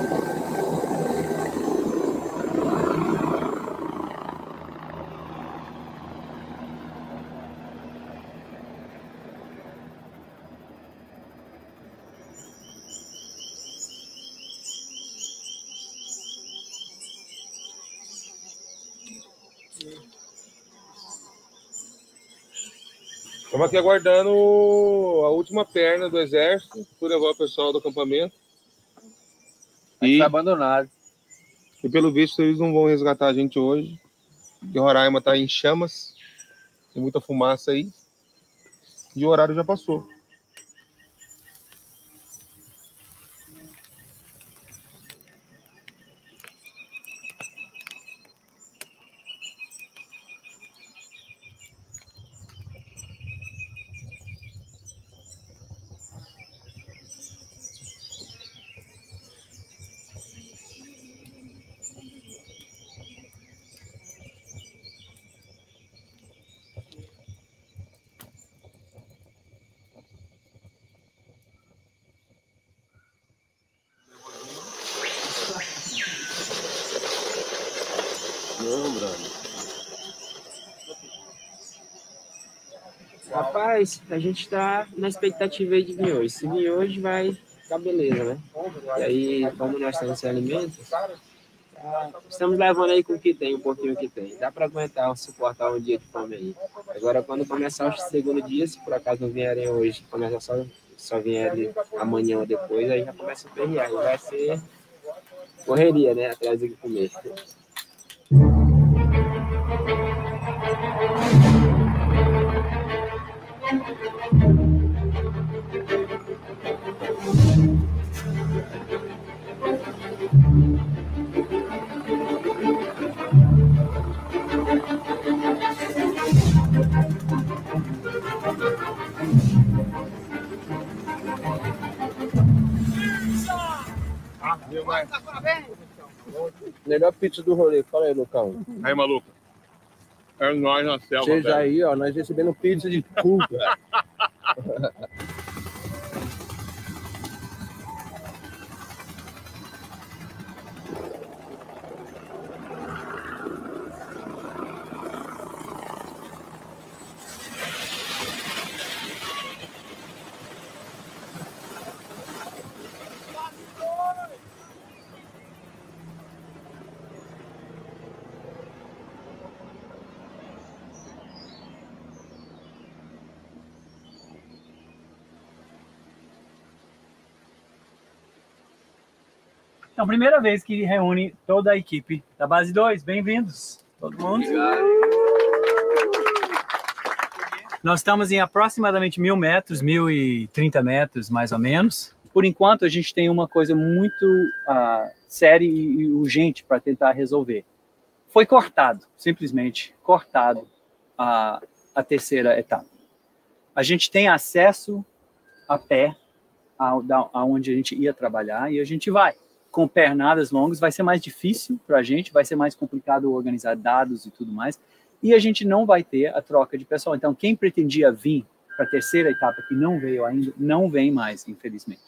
Estamos aqui aguardando a última perna do exército para levar o pessoal do acampamento. E tá abandonado. E pelo visto eles não vão resgatar a gente hoje. Porque Roraima está em chamas. Tem muita fumaça aí. E o horário já passou. Não, brother. Rapaz, a gente tá na expectativa aí de vir hoje. Se vir hoje, vai ficar beleza, né? E aí, como nós temos esse alimento, estamos levando aí com o que tem, um pouquinho que tem. Dá para aguentar, suportar um dia de fome aí. Agora, quando começar o segundo dia, se por acaso não vierem hoje, começa só vierem amanhã ou depois, aí já começa a perrear. Aí vai ser correria, né? Atrás do que comer. Melhor pizza do rolê, fala aí, Lucão. Aí, maluco. É nós na selva. Vocês aí, ó, nós recebendo pizza de cu, cara. Então, primeira vez que reúne toda a equipe da Base 2. Bem-vindos, todo mundo. Obrigado. Nós estamos em aproximadamente 1.000 metros, 1.030 metros, mais ou menos. Por enquanto, a gente tem uma coisa muito séria e urgente para tentar resolver. Foi cortado, simplesmente cortado a terceira etapa. A gente tem acesso a pé aonde a gente ia trabalhar e a gente vai. Com pernadas longas, vai ser mais difícil para a gente, vai ser mais complicado organizar dados e tudo mais, e a gente não vai ter a troca de pessoal. Então, quem pretendia vir para a terceira etapa, que não veio ainda, não vem mais, infelizmente.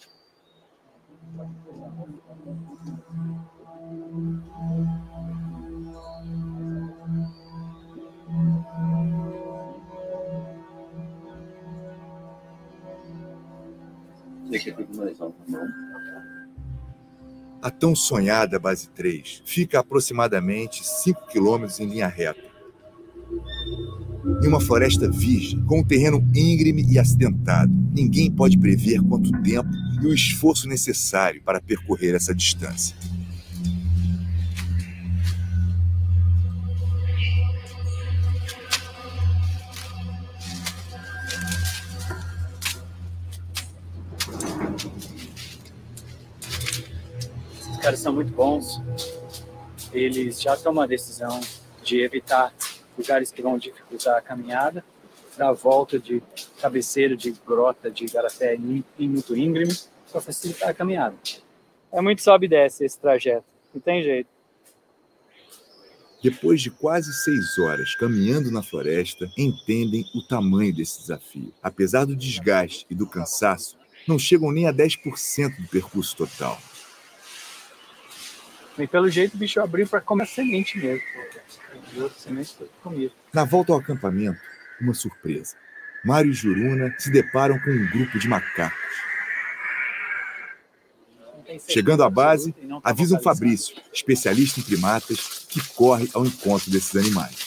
A tão sonhada Base 3 fica a aproximadamente 5 quilômetros em linha reta. Em uma floresta virgem, com um terreno íngreme e acidentado, ninguém pode prever quanto tempo e o esforço necessário para percorrer essa distância. Os caras são muito bons. Eles já tomam a decisão de evitar lugares que vão dificultar a caminhada, dar volta de cabeceira, de grota, de igarapé muito íngreme, para facilitar a caminhada. É muito sobe e desce esse trajeto, não tem jeito. Depois de quase 6 horas caminhando na floresta, entendem o tamanho desse desafio. Apesar do desgaste e do cansaço, não chegam nem a 10% do percurso total. E pelo jeito o bicho abriu para comer semente mesmo. Na volta ao acampamento, uma surpresa. Mário e Juruna se deparam com um grupo de macacos. Chegando à base, avisam Fabrício, especialista em primatas, que corre ao encontro desses animais.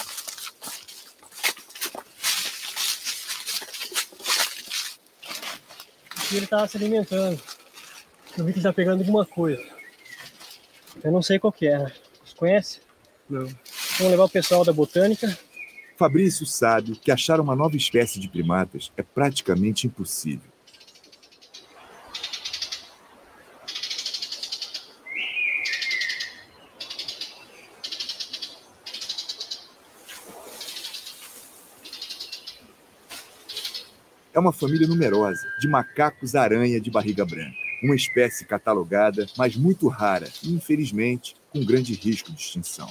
Ele estava se alimentando. Eu vi que ele está pegando alguma coisa. Eu não sei qual que é. Você conhece? Não. Vamos levar o pessoal da botânica. Fabrício sabe que achar uma nova espécie de primatas é praticamente impossível. É uma família numerosa de macacos-aranha de barriga branca. Uma espécie catalogada, mas muito rara e, infelizmente, com grande risco de extinção.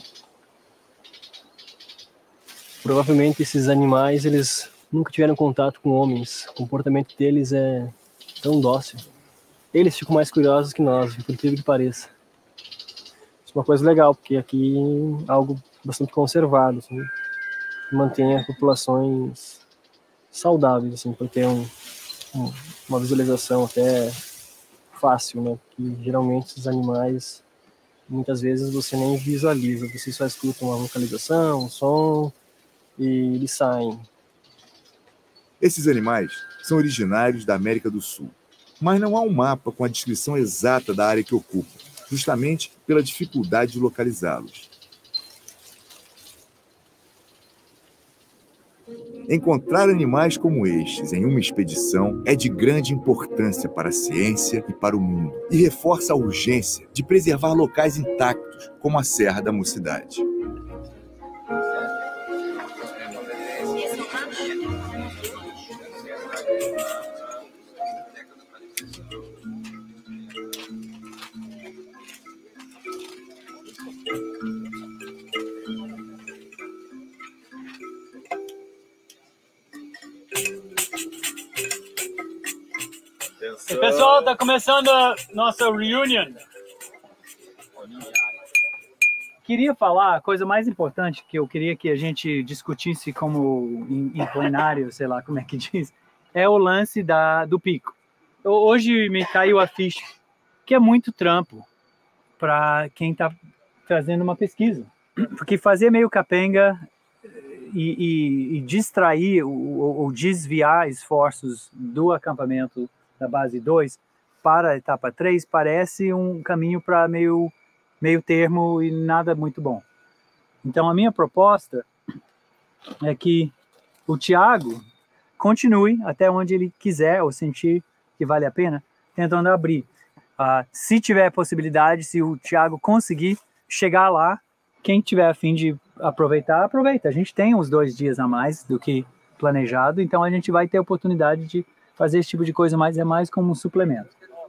Provavelmente esses animais, eles nunca tiveram contato com homens. O comportamento deles é tão dócil. Eles ficam mais curiosos que nós, por incrível que pareça. Isso é uma coisa legal, porque aqui é algo bastante conservado, assim, que mantém as populações saudáveis, assim, para ter uma visualização até fácil, né? Porque geralmente esses animais, muitas vezes você nem visualiza, você só escuta uma vocalização, um som, e eles saem. Esses animais são originários da América do Sul, mas não há um mapa com a descrição exata da área que ocupam, justamente pela dificuldade de localizá-los. Encontrar animais como estes em uma expedição é de grande importância para a ciência e para o mundo, e reforça a urgência de preservar locais intactos, como a Serra da Mocidade. E pessoal, tá começando a nossa reunion. Queria falar a coisa mais importante que eu queria que a gente discutisse como em plenário, sei lá como é que diz, é o lance do pico. Hoje me caiu a ficha que é muito trampo para quem está fazendo uma pesquisa, porque fazer meio capenga e distrair ou desviar esforços do acampamento da base 2 para a etapa 3 parece um caminho para meio termo e nada muito bom. Então a minha proposta é que o Thiago continue até onde ele quiser ou sentir que vale a pena, tentando abrir. Se tiver possibilidade, se o Thiago conseguir chegar lá, quem tiver a fim de aproveitar, aproveita. A gente tem uns 2 dias a mais do que planejado, então a gente vai ter a oportunidade de fazer esse tipo de coisa, mas é mais como um suplemento.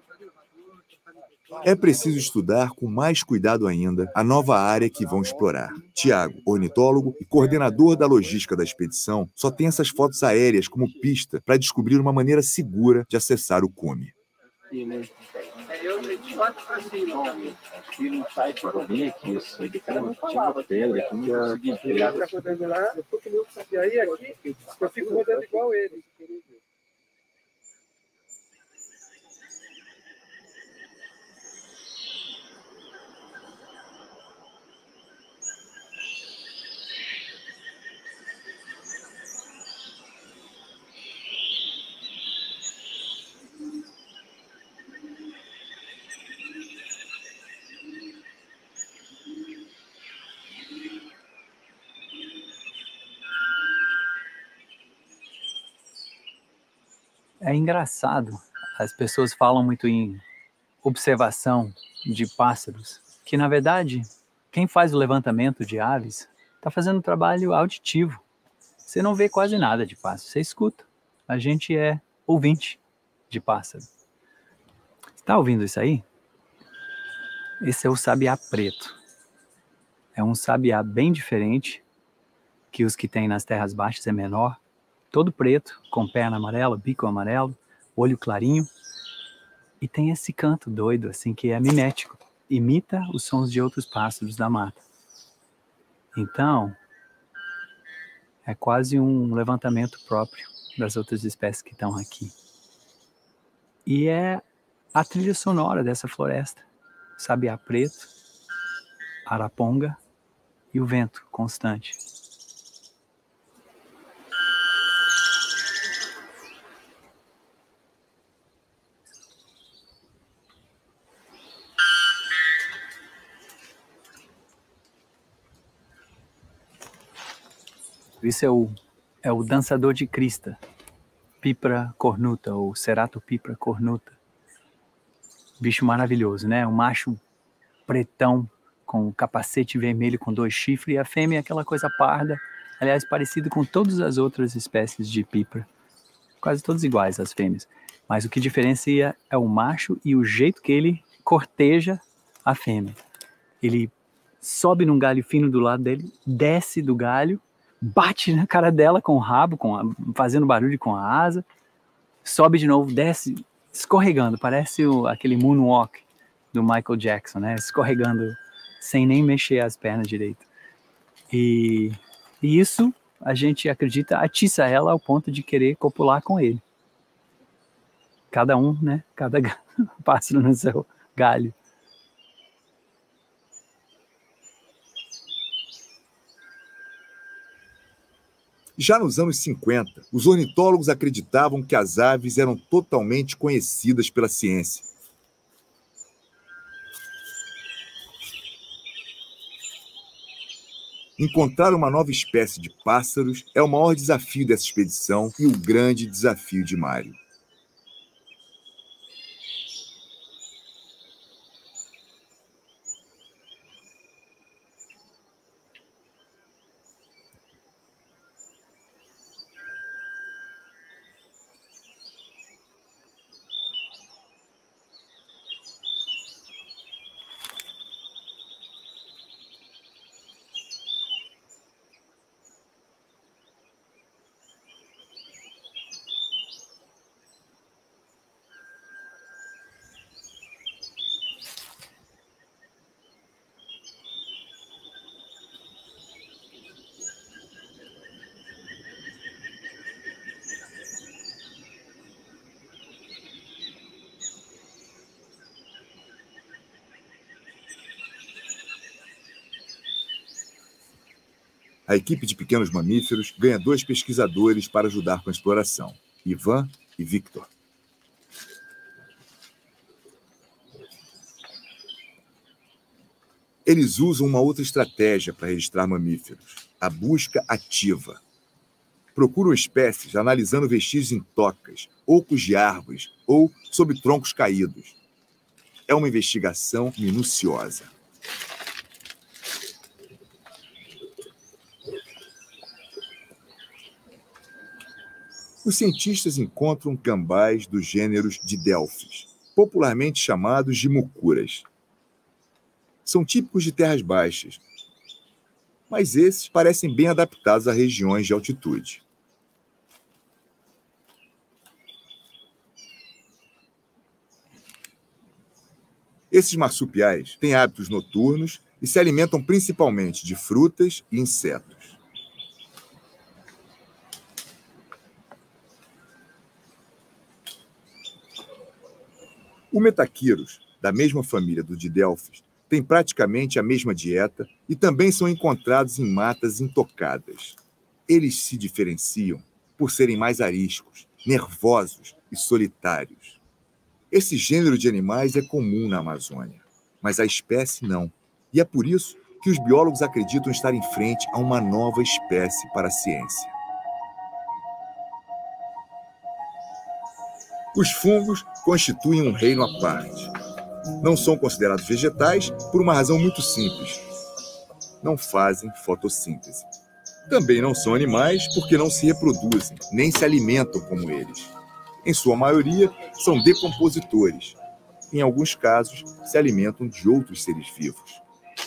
É preciso estudar com mais cuidado ainda a nova área que vão explorar. Tiago, ornitólogo e coordenador da logística da expedição, só tem essas fotos aéreas como pista para descobrir uma maneira segura de acessar o cume. Eu fico rodando igual ele. É engraçado. As pessoas falam muito em observação de pássaros, que na verdade, quem faz o levantamento de aves está fazendo um trabalho auditivo. Você não vê quase nada de pássaro, você escuta. A gente é ouvinte de pássaro. Está ouvindo isso aí? Esse é o sabiá preto. É um sabiá bem diferente que os que tem nas terras baixas, é menor, todo preto, com perna amarela, bico amarelo, olho clarinho, e tem esse canto doido, assim, que é mimético, imita os sons de outros pássaros da mata. Então, é quase um levantamento próprio das outras espécies que estão aqui. E é a trilha sonora dessa floresta, sabiá preto, araponga e o vento constante. Isso é o dançador de crista, Pipra cornuta, ou Ceratopipra cornuta. Bicho maravilhoso, né? Um macho pretão, com capacete vermelho com 2 chifres, e a fêmea é aquela coisa parda, aliás, parecido com todas as outras espécies de pipra. Quase todas iguais as fêmeas. Mas o que diferencia é o macho e o jeito que ele corteja a fêmea. Ele sobe num galho fino do lado dele, desce do galho, bate na cara dela com o rabo, fazendo barulho com a asa, sobe de novo, desce, escorregando, parece aquele moonwalk do Michael Jackson, né? Escorregando sem nem mexer as pernas direito. E isso, a gente acredita, atiça ela ao ponto de querer copular com ele. Cada um, né? Cada pássaro no seu galho. Já nos anos 50, os ornitólogos acreditavam que as aves eram totalmente conhecidas pela ciência. Encontrar uma nova espécie de pássaros é o maior desafio dessa expedição e o grande desafio de Mário. A equipe de pequenos mamíferos ganha 2 pesquisadores para ajudar com a exploração, Ivan e Victor. Eles usam uma outra estratégia para registrar mamíferos, a busca ativa. Procuram espécies analisando vestígios em tocas, ocos de árvores ou sob troncos caídos. É uma investigação minuciosa. Os cientistas encontram gambás dos gêneros Didelphis, popularmente chamados de mucuras. São típicos de terras baixas, mas esses parecem bem adaptados a regiões de altitude. Esses marsupiais têm hábitos noturnos e se alimentam principalmente de frutas e insetos. O Metaquirus, da mesma família do Didelphis, tem praticamente a mesma dieta e também são encontrados em matas intocadas. Eles se diferenciam por serem mais ariscos, nervosos e solitários. Esse gênero de animais é comum na Amazônia, mas a espécie não. E é por isso que os biólogos acreditam estar em frente a uma nova espécie para a ciência. Os fungos constituem um reino à parte. Não são considerados vegetais por uma razão muito simples. Não fazem fotossíntese. Também não são animais porque não se reproduzem, nem se alimentam como eles. Em sua maioria, são decompositores. Em alguns casos, se alimentam de outros seres vivos.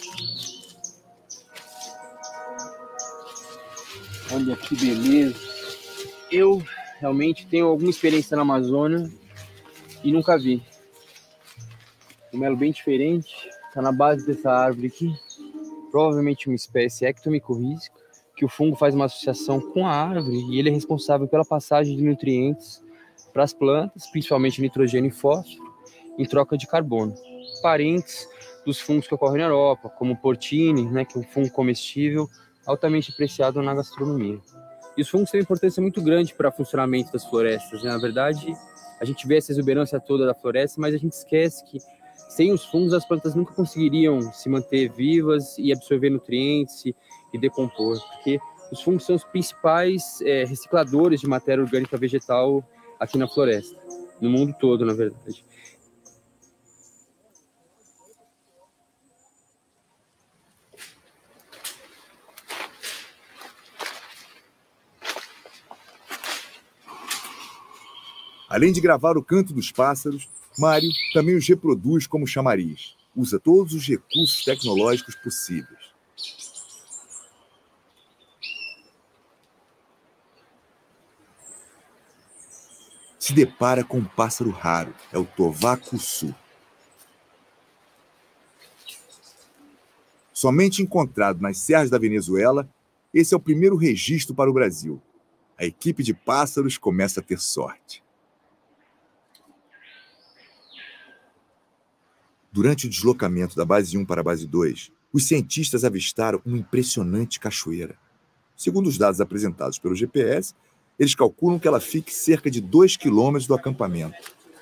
Olha que beleza. Eu realmente tenho alguma experiência na Amazônia e nunca vi. Um melo bem diferente, está na base dessa árvore aqui. Provavelmente uma espécie ectomycorrhizica, que o fungo faz uma associação com a árvore e ele é responsável pela passagem de nutrientes para as plantas, principalmente nitrogênio e fósforo, em troca de carbono. Parentes dos fungos que ocorrem na Europa, como o porcine, né, que é um fungo comestível altamente apreciado na gastronomia. E os fungos têm uma importância muito grande para o funcionamento das florestas, né? Na verdade, a gente vê essa exuberância toda da floresta, mas a gente esquece que sem os fungos as plantas nunca conseguiriam se manter vivas e absorver nutrientes e decompor, porque os fungos são os principais recicladores de matéria orgânica vegetal aqui na floresta, no mundo todo, na verdade. Além de gravar o canto dos pássaros, Mário também os reproduz como chamariz. Usa todos os recursos tecnológicos possíveis. Se depara com um pássaro raro, é o tová-cussu. Somente encontrado nas serras da Venezuela, esse é o primeiro registro para o Brasil. A equipe de pássaros começa a ter sorte. Durante o deslocamento da base 1 para a base 2, os cientistas avistaram uma impressionante cachoeira. Segundo os dados apresentados pelo GPS, eles calculam que ela fique cerca de 2 quilômetros do acampamento.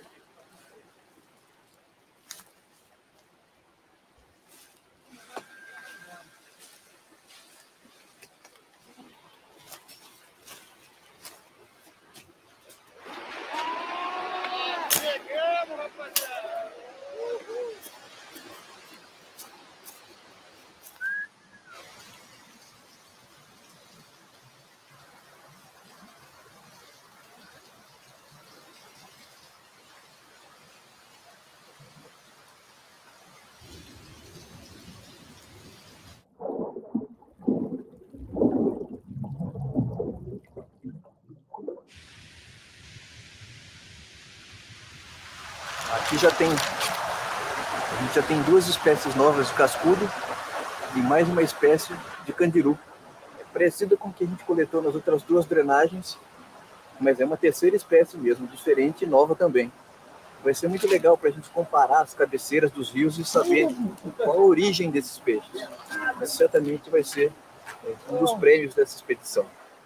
Aqui a gente já tem 2 espécies novas de cascudo e mais uma espécie de candiru. É parecido com o que a gente coletou nas outras 2 drenagens, mas é uma terceira espécie mesmo, diferente e nova também. Vai ser muito legal para a gente comparar as cabeceiras dos rios e saber qual a origem desses peixes. Mas certamente vai ser um dos prêmios dessa expedição.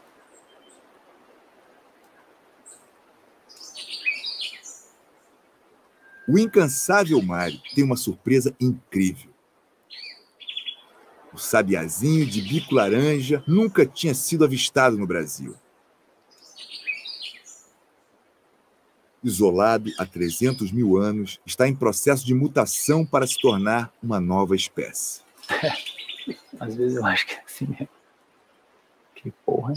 O incansável Mário tem uma surpresa incrível. O sabiazinho de bico laranja nunca tinha sido avistado no Brasil. Isolado há 300 mil anos, está em processo de mutação para se tornar uma nova espécie. Às vezes eu acho que é assim mesmo. Que porra.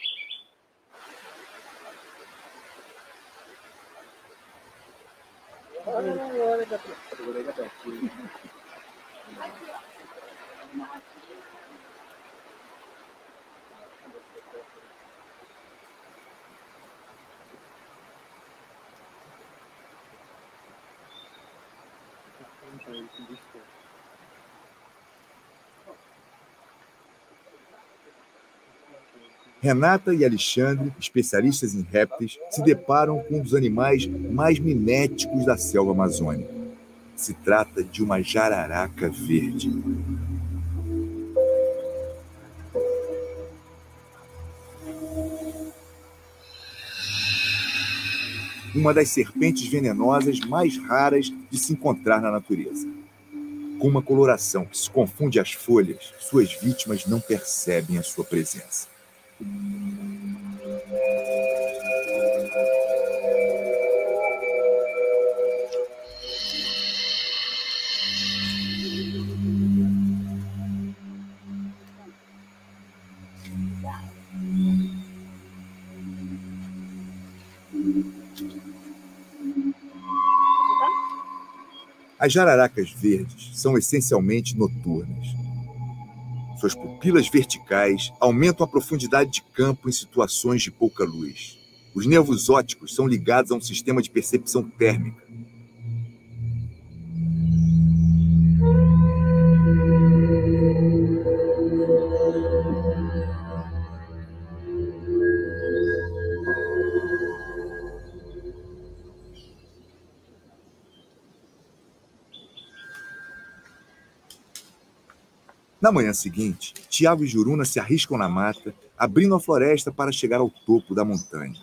Renata e Alexandre, especialistas em répteis, se deparam com um dos animais mais miméticos da selva amazônica. Se trata de uma jararaca verde. Uma das serpentes venenosas mais raras de se encontrar na natureza. Com uma coloração que se confunde às folhas, suas vítimas não percebem a sua presença. As jararacas verdes são essencialmente noturnas. Suas pupilas verticais aumentam a profundidade de campo em situações de pouca luz. Os nervos ópticos são ligados a um sistema de percepção térmica. Na manhã seguinte, Tiago e Juruna se arriscam na mata, abrindo a floresta para chegar ao topo da montanha.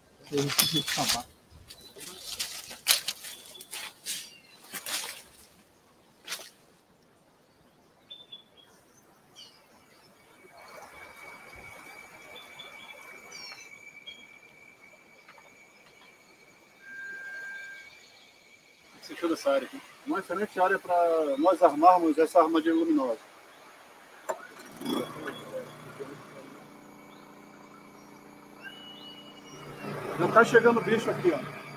Você achou dessa área aqui? Uma excelente área para nós armarmos essa armadilha luminosa. Já está chegando o bicho aqui, ó.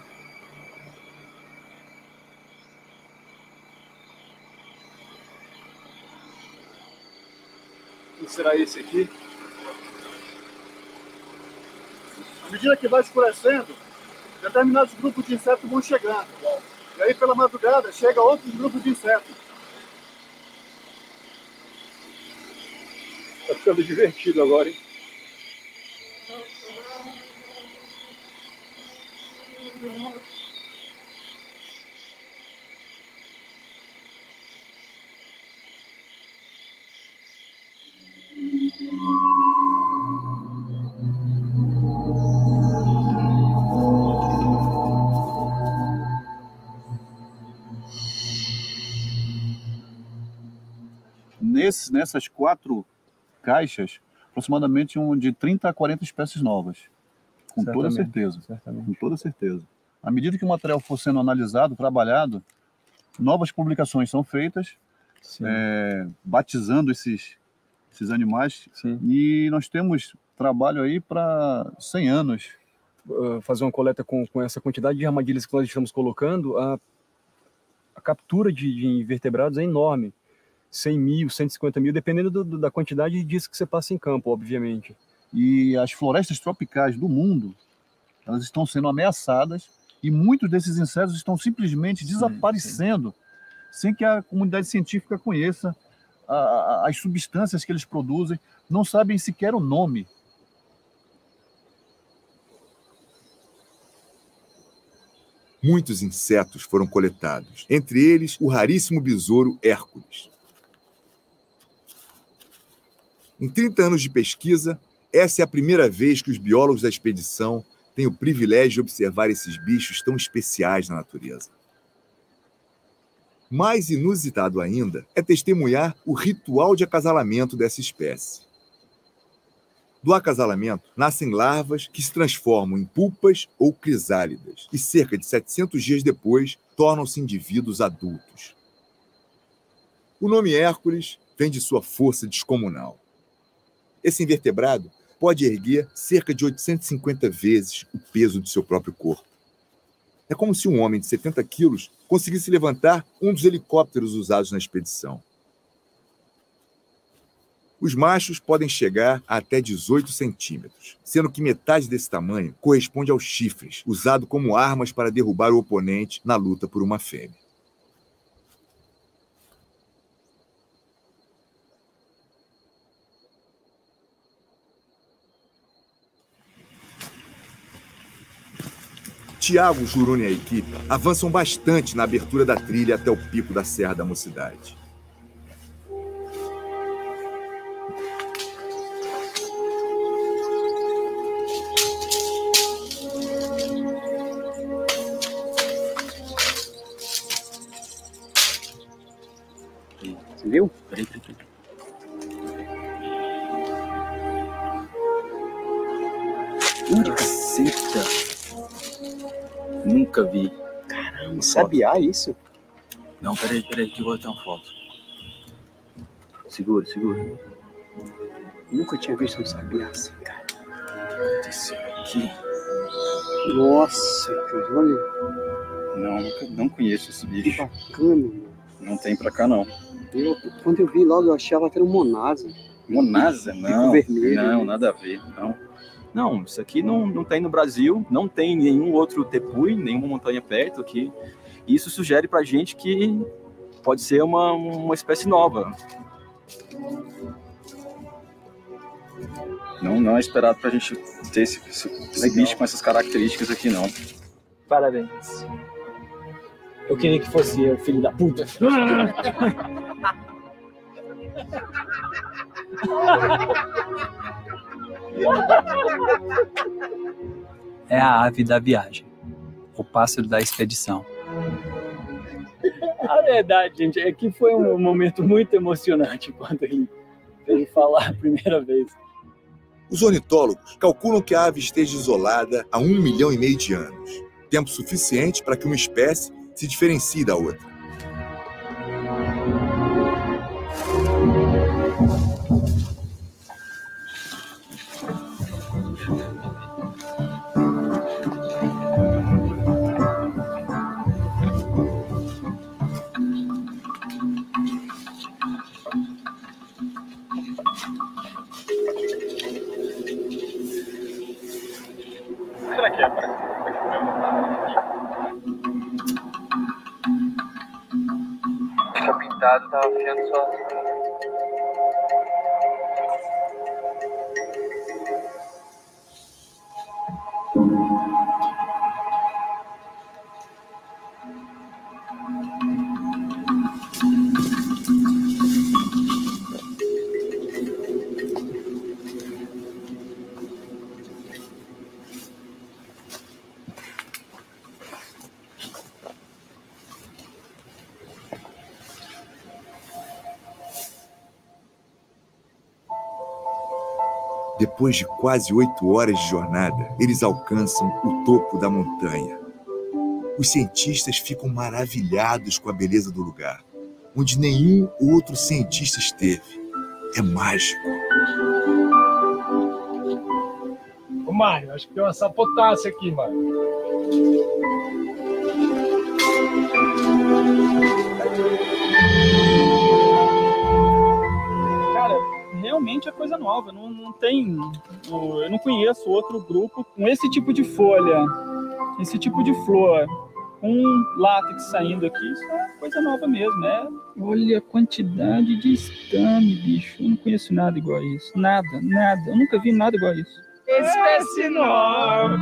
O que será esse aqui? À medida que vai escurecendo, determinados grupos de insetos vão chegando. E aí, pela madrugada, chega outros grupos de insetos. Está ficando divertido agora, hein? Nessas 4 caixas, aproximadamente de 30 a 40 espécies novas. Com toda certeza. Com toda certeza. À medida que o material for sendo analisado, trabalhado, novas publicações são feitas, batizando esses animais. Sim. E nós temos trabalho aí para 100 anos. Fazer uma coleta com essa quantidade de armadilhas que nós estamos colocando, a captura de invertebrados é enorme. 100 mil, 150 mil, dependendo da quantidade de dias que você passa em campo, obviamente. E as florestas tropicais do mundo, elas estão sendo ameaçadas e muitos desses insetos estão simplesmente desaparecendo sem que a comunidade científica conheça as substâncias que eles produzem, não sabem sequer o nome. Muitos insetos foram coletados, entre eles o raríssimo besouro Hércules. Em 30 anos de pesquisa, essa é a primeira vez que os biólogos da expedição têm o privilégio de observar esses bichos tão especiais na natureza. Mais inusitado ainda é testemunhar o ritual de acasalamento dessa espécie. Do acasalamento nascem larvas que se transformam em pupas ou crisálidas e cerca de 700 dias depois tornam-se indivíduos adultos. O nome Hércules vem de sua força descomunal. Esse invertebrado pode erguer cerca de 850 vezes o peso de seu próprio corpo. É como se um homem de 70 quilos conseguisse levantar um dos helicópteros usados na expedição. Os machos podem chegar a até 18 centímetros, sendo que metade desse tamanho corresponde aos chifres, usado como armas para derrubar o oponente na luta por uma fêmea. Tiago, Juruna e a equipe avançam bastante na abertura da trilha até o pico da Serra da Mocidade. Você viu? Peraí. Caceta! Nunca vi. Caramba, sabiá isso? Não, peraí, que eu vou ter uma foto. Segura. Nunca tinha visto um sabiá assim, cara. Esse aqui. Nossa, cara, olha. Não conheço esse bicho. Que bacana, mano. Não tem pra cá, não. Quando eu vi logo, eu achava que era um monasa. Monasa? Não, vermelho, não, né? nada a ver, não. Não, isso aqui não tem no Brasil, não tem nenhum outro tepui, nenhuma montanha perto aqui. Isso sugere pra gente que pode ser uma espécie nova. Não é esperado pra gente ter esse bicho com essas características aqui, não. Parabéns. Eu queria que fosse eu, filho da puta. É a ave da viagem, o pássaro da expedição. A verdade, gente, é que foi um momento muito emocionante quando ele veio falar a primeira vez. Os ornitólogos calculam que a ave esteja isolada há 1,5 milhão de anos, tempo suficiente para que uma espécie se diferencie da outra. Será que é para Fica pintado, tava vendo só. Depois de quase 8 horas de jornada, eles alcançam o topo da montanha. Os cientistas ficam maravilhados com a beleza do lugar, onde nenhum outro cientista esteve. É mágico. Ô, Mário, acho que tem uma sapotácia aqui, Mário. Cara, realmente é coisa nova. Não tem. Eu não conheço outro grupo com esse tipo de folha, esse tipo de flor, com látex saindo aqui. Isso é coisa nova mesmo, né? Olha a quantidade de estame, bicho. Eu não conheço nada igual a isso. Nada. Eu nunca vi nada igual a isso. Espécie nova!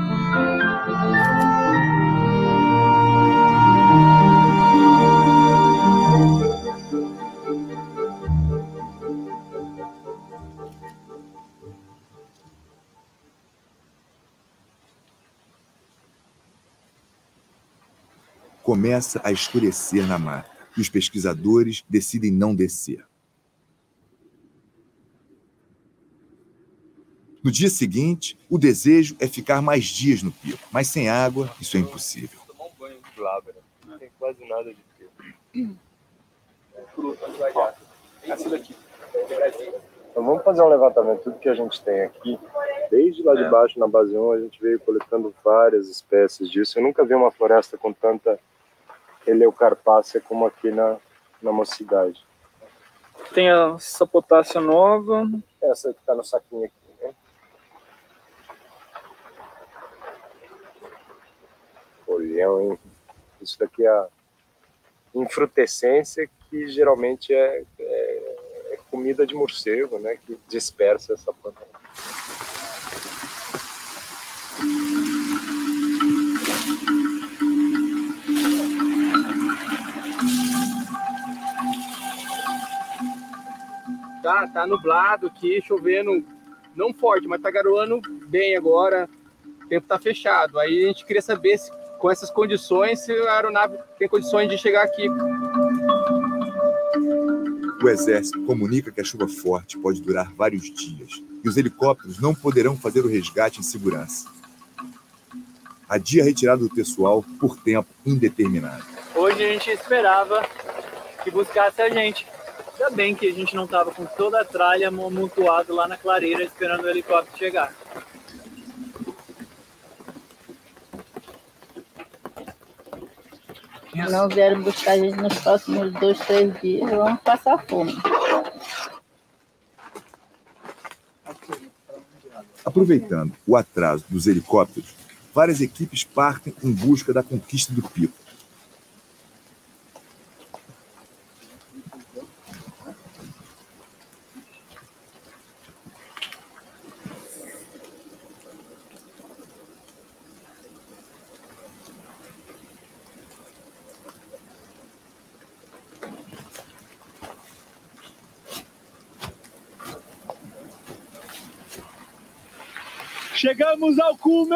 Começa a escurecer na mata e os pesquisadores decidem não descer. No dia seguinte, o desejo é ficar mais dias no pico, mas sem água, isso é impossível. Tomar um banho de glabra. Não tem quase nada de pico. Essa daqui. Então vamos fazer um levantamento de tudo que a gente tem aqui. Desde lá de baixo, na base 1, a gente veio coletando várias espécies disso. Eu nunca vi uma floresta com tanta eleucarpácea como aqui na mocidade. Tem a sapotácia nova. Essa que está no saquinho aqui, né? Olhão, hein? Isso daqui é a infrutescência, que geralmente é comida de morcego, né? Que dispersa essa planta. Tá nublado aqui, chovendo, não forte, mas tá garoando bem agora, o tempo tá fechado. Aí a gente queria saber se, com essas condições, se a aeronave tem condições de chegar aqui. O exército comunica que a chuva forte pode durar vários dias e os helicópteros não poderão fazer o resgate em segurança. Adia a retirada do pessoal por tempo indeterminado. Hoje a gente esperava que buscasse a gente. Ainda bem que a gente não estava com toda a tralha amontoado lá na clareira esperando o helicóptero chegar. Se não vierem buscar a gente nos próximos 2, 3 dias, vamos passar fome. Aproveitando o atraso dos helicópteros, várias equipes partem em busca da conquista do pico. Chegamos ao cume!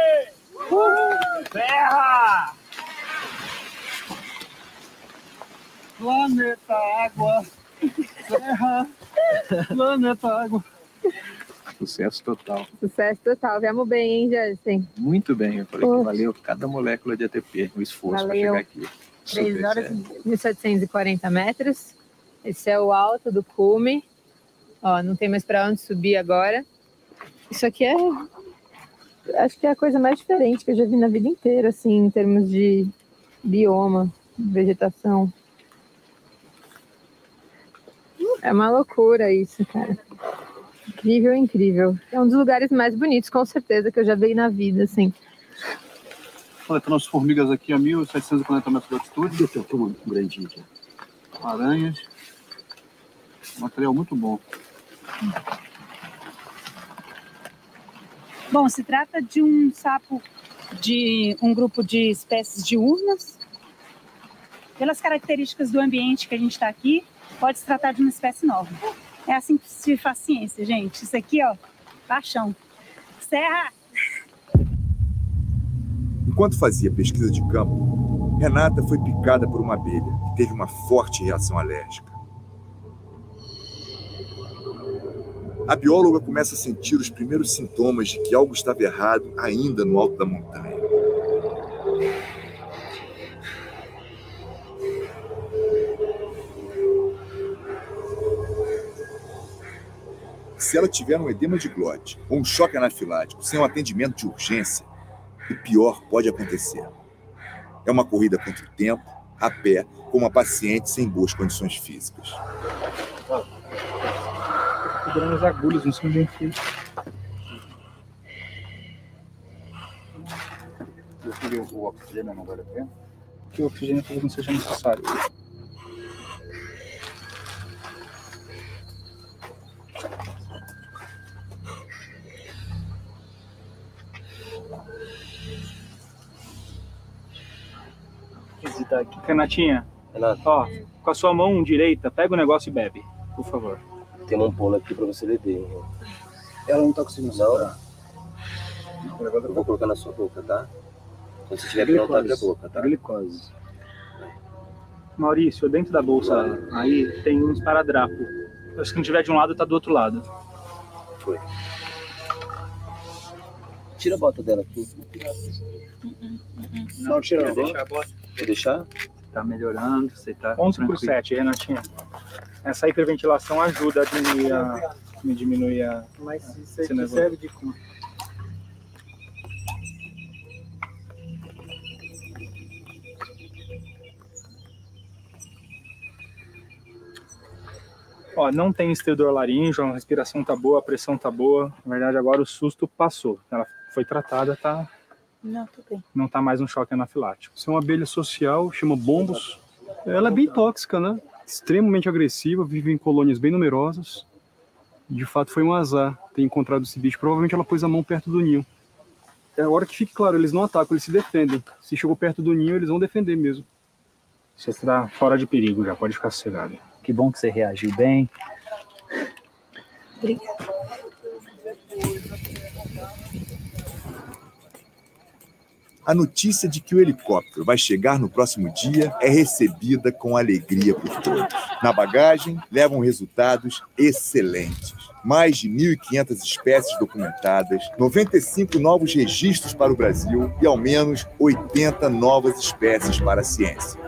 Terra! Planeta Água! Terra! Planeta Água! Sucesso total. Sucesso total. Viemos bem, hein, Jansen? Muito bem. Eu falei que valeu cada molécula de ATP, o esforço para chegar aqui. 3 horas e 1.740 metros. Esse é o alto do cume. Ó, não tem mais para onde subir agora. Isso aqui acho que é a coisa mais diferente que eu já vi na vida inteira, assim, em termos de bioma, vegetação. É uma loucura isso, cara. Incrível, incrível. É um dos lugares mais bonitos, com certeza, que eu já vi na vida, assim. Coletando as formigas aqui a 1.740 metros de altitude. Tem um grandinho aqui. Aranhas. Material muito bom. Bom, se trata de um sapo de um grupo de espécies diurnas. Pelas características do ambiente que a gente está aqui, pode se tratar de uma espécie nova. É assim que se faz ciência, gente. Isso aqui, ó, paixão. Serra! Enquanto fazia pesquisa de campo, Renata foi picada por uma abelha e teve uma forte reação alérgica. A bióloga começa a sentir os primeiros sintomas de que algo estava errado ainda no alto da montanha. Se ela tiver um edema de glote ou um choque anafilático sem um atendimento de urgência, o pior pode acontecer. É uma corrida contra o tempo, a pé, com uma paciente sem boas condições físicas. Segurando as agulhas no cima de um fio. O oxigênio não vale a pena? Que o oxigênio talvez não seja necessário. Aqui. Renatinha, ó, com a sua mão direita, pega o negócio e bebe, por favor. Tem uma ampola aqui pra você beber. Ela não tá conseguindo segurar. Eu vou colocar na sua boca, tá? Quando você estiver pronto, abre a boca, tá? Glicose. Maurício, dentro da bolsa aí tem um esparadrapo. Se não tiver de um lado, tá do outro lado. Foi. Tira a bota dela aqui. Não, tira a bota. Quer deixar? Tá melhorando, você tá 11/7, Renatinha. Essa hiperventilação ajuda a diminuir a... Mas isso aqui serve de conta. Ó, não tem estridor laríngeo, a respiração tá boa, a pressão tá boa. Na verdade, agora o susto passou. Ela foi tratada, tá... Não, tô bem. Não tá mais um choque anafilático. Isso é uma abelha social, chama bombos. Ela é bem tóxica, né? Extremamente agressiva, vive em colônias bem numerosas. De fato, foi um azar ter encontrado esse bicho. Provavelmente ela pôs a mão perto do ninho. É a hora que fique claro, eles não atacam, eles se defendem. Se chegou perto do ninho, eles vão defender mesmo. Você está fora de perigo já, pode ficar sossegado. Que bom que você reagiu bem. Obrigada. A notícia de que o helicóptero vai chegar no próximo dia é recebida com alegria por todos. Na bagagem, levam resultados excelentes. Mais de 1.500 espécies documentadas, 95 novos registros para o Brasil e ao menos 80 novas espécies para a ciência.